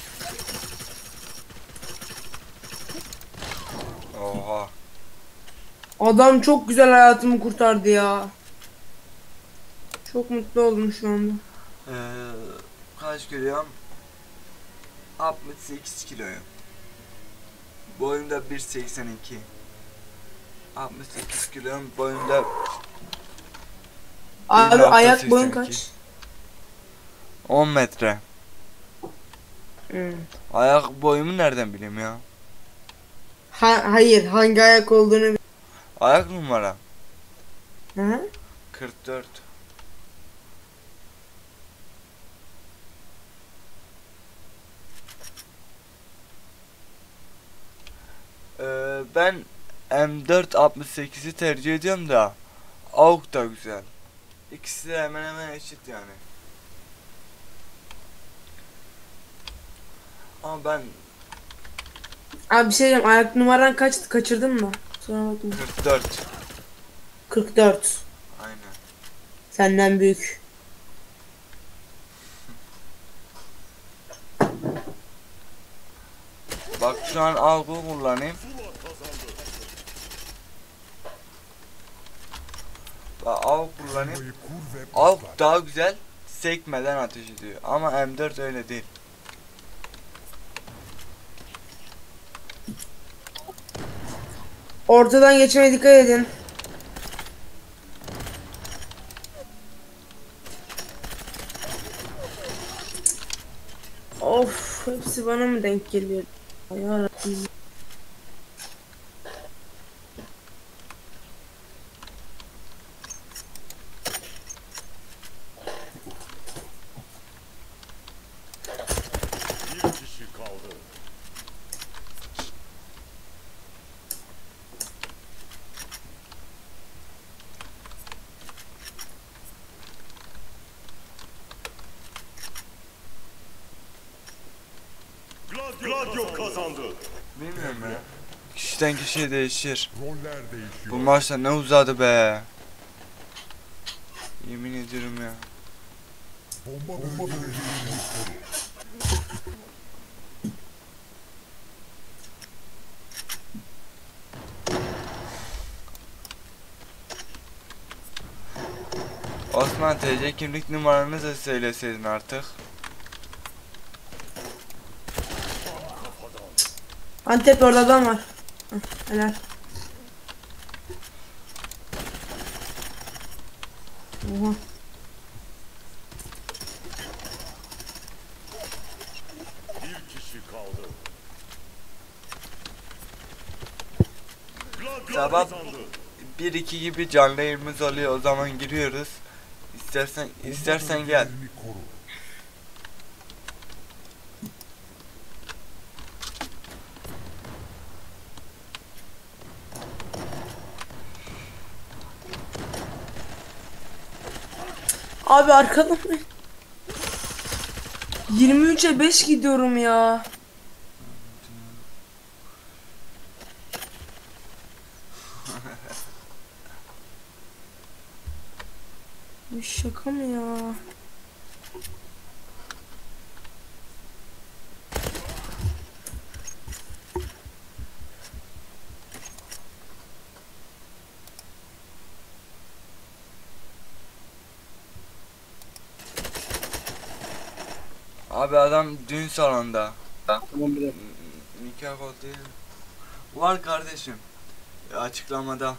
Speaker 2: Oha.
Speaker 1: Adam çok güzel hayatımı kurtardı ya. Çok mutlu oldum şu anda.
Speaker 2: Ee, Kaç kiloyum? 68 kiloyum. Boyumda 1.82. 68 kiloyum. Boyumda
Speaker 1: Abi
Speaker 2: 1.82.
Speaker 1: ayak boyun kaç?
Speaker 2: 10 metre.
Speaker 1: Hmm.
Speaker 2: Ayak boyumu nereden bileyim ya?
Speaker 1: Hayır, hangi ayak olduğunu
Speaker 2: Ayak numara
Speaker 1: Hı.
Speaker 2: 44. Ben M4 68'i tercih ediyorum da AUK da güzel. İkisi de hemen hemen eşit yani. Ama ben
Speaker 1: Abi bir şey diyeceğim, ayak numaran kaçtı, kaçırdın mı? Sonra bakma.
Speaker 2: 44.
Speaker 1: 44.
Speaker 2: Aynen.
Speaker 1: Senden büyük.
Speaker 2: Bak şu an AUK'u kullanayım. Bak AUK kullanayım.
Speaker 5: bombayı kur ve
Speaker 2: AUK
Speaker 5: patlat.
Speaker 2: daha güzel sekmeden ateş ediyor. Ama M4 öyle değil.
Speaker 1: Ortadan geçmeye dikkat edin. Of, hepsi bana mı denk geliyor? Yarabbim.
Speaker 4: Bir kişi kaldı. Gladio kazandı.
Speaker 2: Bilmiyorum ya. Kişiden kişiye değişir.
Speaker 5: Roller değişiyor.
Speaker 2: Bu maçta ne uzadı be. Yemin ediyorum ya.
Speaker 5: Bomba bölgelerini koru.
Speaker 2: Osman TC kimlik numaranızı da söyleseydin artık.
Speaker 1: Antep, orada adam var. Helal. Oha.
Speaker 4: Bir kişi kaldı. Gladio
Speaker 2: Sabah
Speaker 4: kazandı.
Speaker 2: 1-2 gibi canlı yayımız oluyor, o zaman giriyoruz. İstersen gel.
Speaker 5: Bölgelerini koru.
Speaker 1: Abi arkadan 23'e 5 gidiyorum ya. Bu şaka mı ya?
Speaker 2: Abi adam düğün salonunda.
Speaker 3: Tamam bir dakika.
Speaker 2: Nikah oldu değil. Var kardeşim. Açıklamada.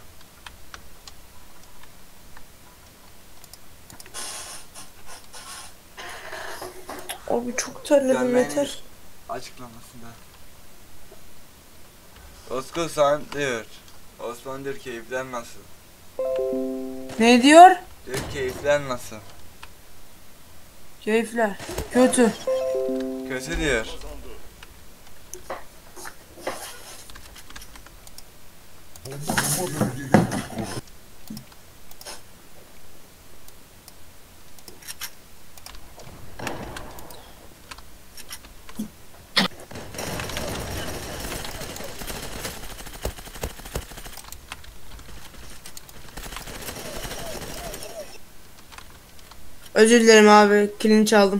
Speaker 1: Abi çok terledim
Speaker 2: Canlı
Speaker 1: yeter.
Speaker 2: açıklamasında. Oscar sen diyor. Osman diyor keyifler nasıl?
Speaker 1: Ne diyor?
Speaker 2: Diyor keyifler nasıl?
Speaker 1: Keyifler. Kötü.
Speaker 2: Kötü diyor.
Speaker 5: Bomba bölgelerini koru.
Speaker 1: Özür dilerim abi. Kilini çaldım.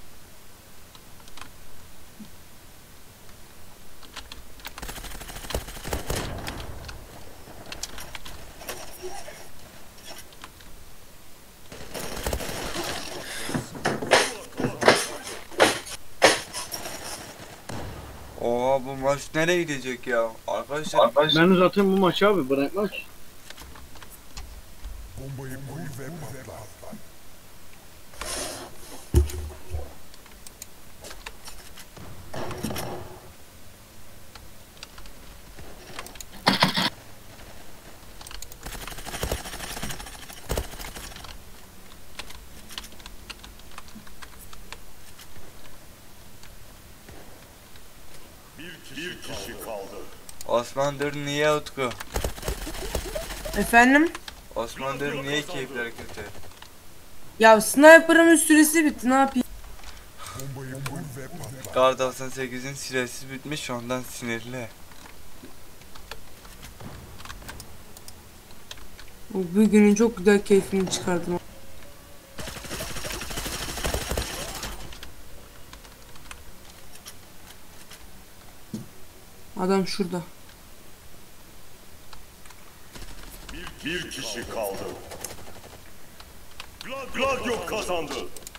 Speaker 2: Oha bu maç nereye gidecek ya? Arkadaşlar
Speaker 3: Ben zaten bu maçı abi bırakmam ki.
Speaker 5: Bombayı kur ve patlat.
Speaker 4: Bir kişi kaldı.
Speaker 2: Osman dur niye Utku?
Speaker 1: Efendim?
Speaker 2: Osman dur niye keyifler kötü?
Speaker 1: Ya sniper'ımın süresi bitti. Ne yapayım?
Speaker 5: Bombayı kur ve patlat.
Speaker 2: Kar 98'in süresi bitmiş ondan sinirli.
Speaker 1: Bugünün çok güzel keyfini çıkardım. Adam şurada.
Speaker 4: Bir kişi kaldı. Gladio kazandı.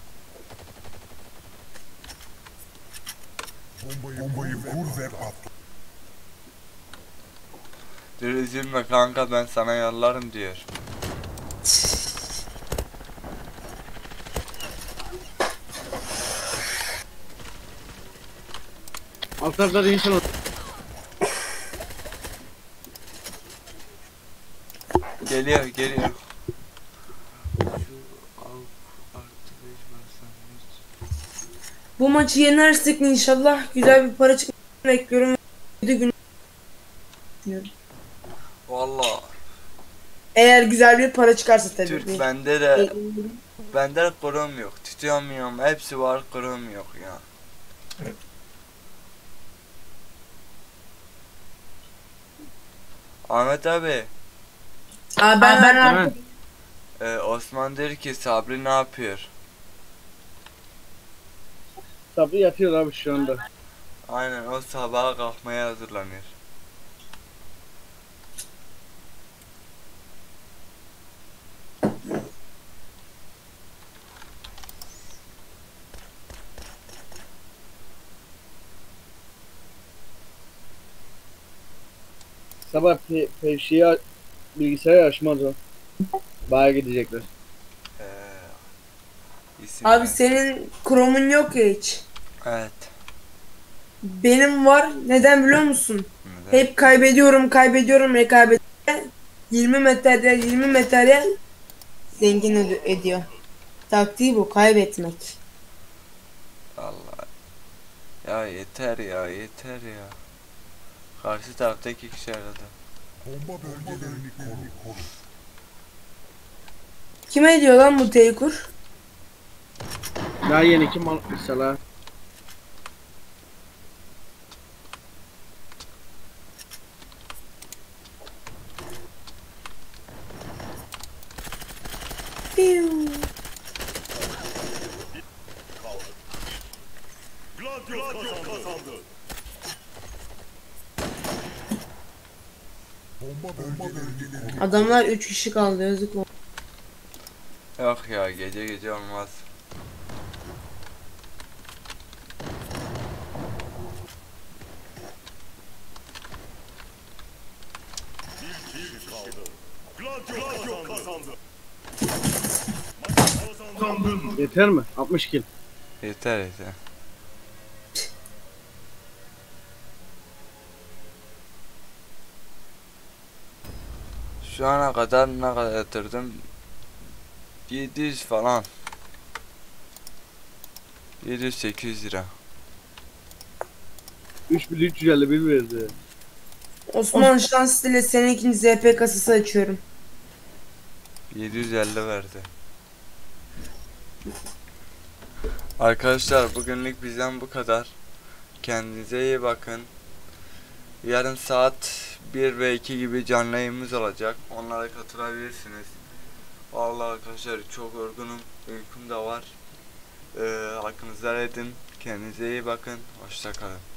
Speaker 5: Bombayı kur ve patlat.
Speaker 2: Dur üzülme kanka ben sana yollarım diyor.
Speaker 3: Altarda da insan
Speaker 2: Geliyor. Şu artı 5 başlangıç.
Speaker 1: Bu maçı yenersek inşallah güzel bir para çıkmasını bekliyorum. 7 gün düşünüyorum.
Speaker 2: Valla
Speaker 1: Eğer güzel bir para çıkarsa tabii.
Speaker 2: Türk bende de krom yok. Tutamıyorum. Hepsi var krom yok ya. Ahmet abi,
Speaker 1: Aa,
Speaker 3: ben
Speaker 2: Osman der ki Sabri ne yapıyor?
Speaker 3: tabii yatıyor abi şu anda.
Speaker 2: Aynen o sabaha kalkmaya hazırlanıyor.
Speaker 3: sabah şeyi bilgisayarı açmaz o. Bayağı gidecekler.
Speaker 2: İsim
Speaker 1: Abi
Speaker 2: ne?
Speaker 1: senin Chrome'un yok ya hiç.
Speaker 2: Evet.
Speaker 1: Benim var. Neden biliyor musun?
Speaker 2: Neden?
Speaker 1: Hep kaybediyorum rekabette. 20 materyal zengin ediyor. Taktiği bu, kaybetmek.
Speaker 2: Allah. Ya yeter ya yeter ya. Karşı tarafta 2 kişi aradı.
Speaker 5: Bomba bölgelerini koru.
Speaker 1: Kime diyor lan bu Teykur?
Speaker 3: Daha yeni kim almış sala?
Speaker 1: Piu.
Speaker 4: Gladio kazandı.
Speaker 5: Bomba bölgelerini koru.
Speaker 1: Adamlar 3 kişi kaldı, yazık oldu.
Speaker 2: Yok ya gece gece olmaz.
Speaker 4: Gladio kazandı.
Speaker 3: Yeter mi? 60 kill.
Speaker 2: Yeter yeter. Şu ana kadar ne kadar yatırdım? 700 falan. 700-800 lira.
Speaker 3: 3351 verdi.
Speaker 1: Osman şans ile senin ikinci ZP kasası açıyorum.
Speaker 2: 750 verdi. Arkadaşlar bugünlük bizden bu kadar. Kendinize iyi bakın. Yarın saat 1 ve 2 gibi canlı yayınımız olacak. Onlara katılabilirsiniz. Vallahi arkadaşlar çok yorgunum. Uykum da var. Aklınızda edin. Kendinize iyi bakın. Hoşça kalın.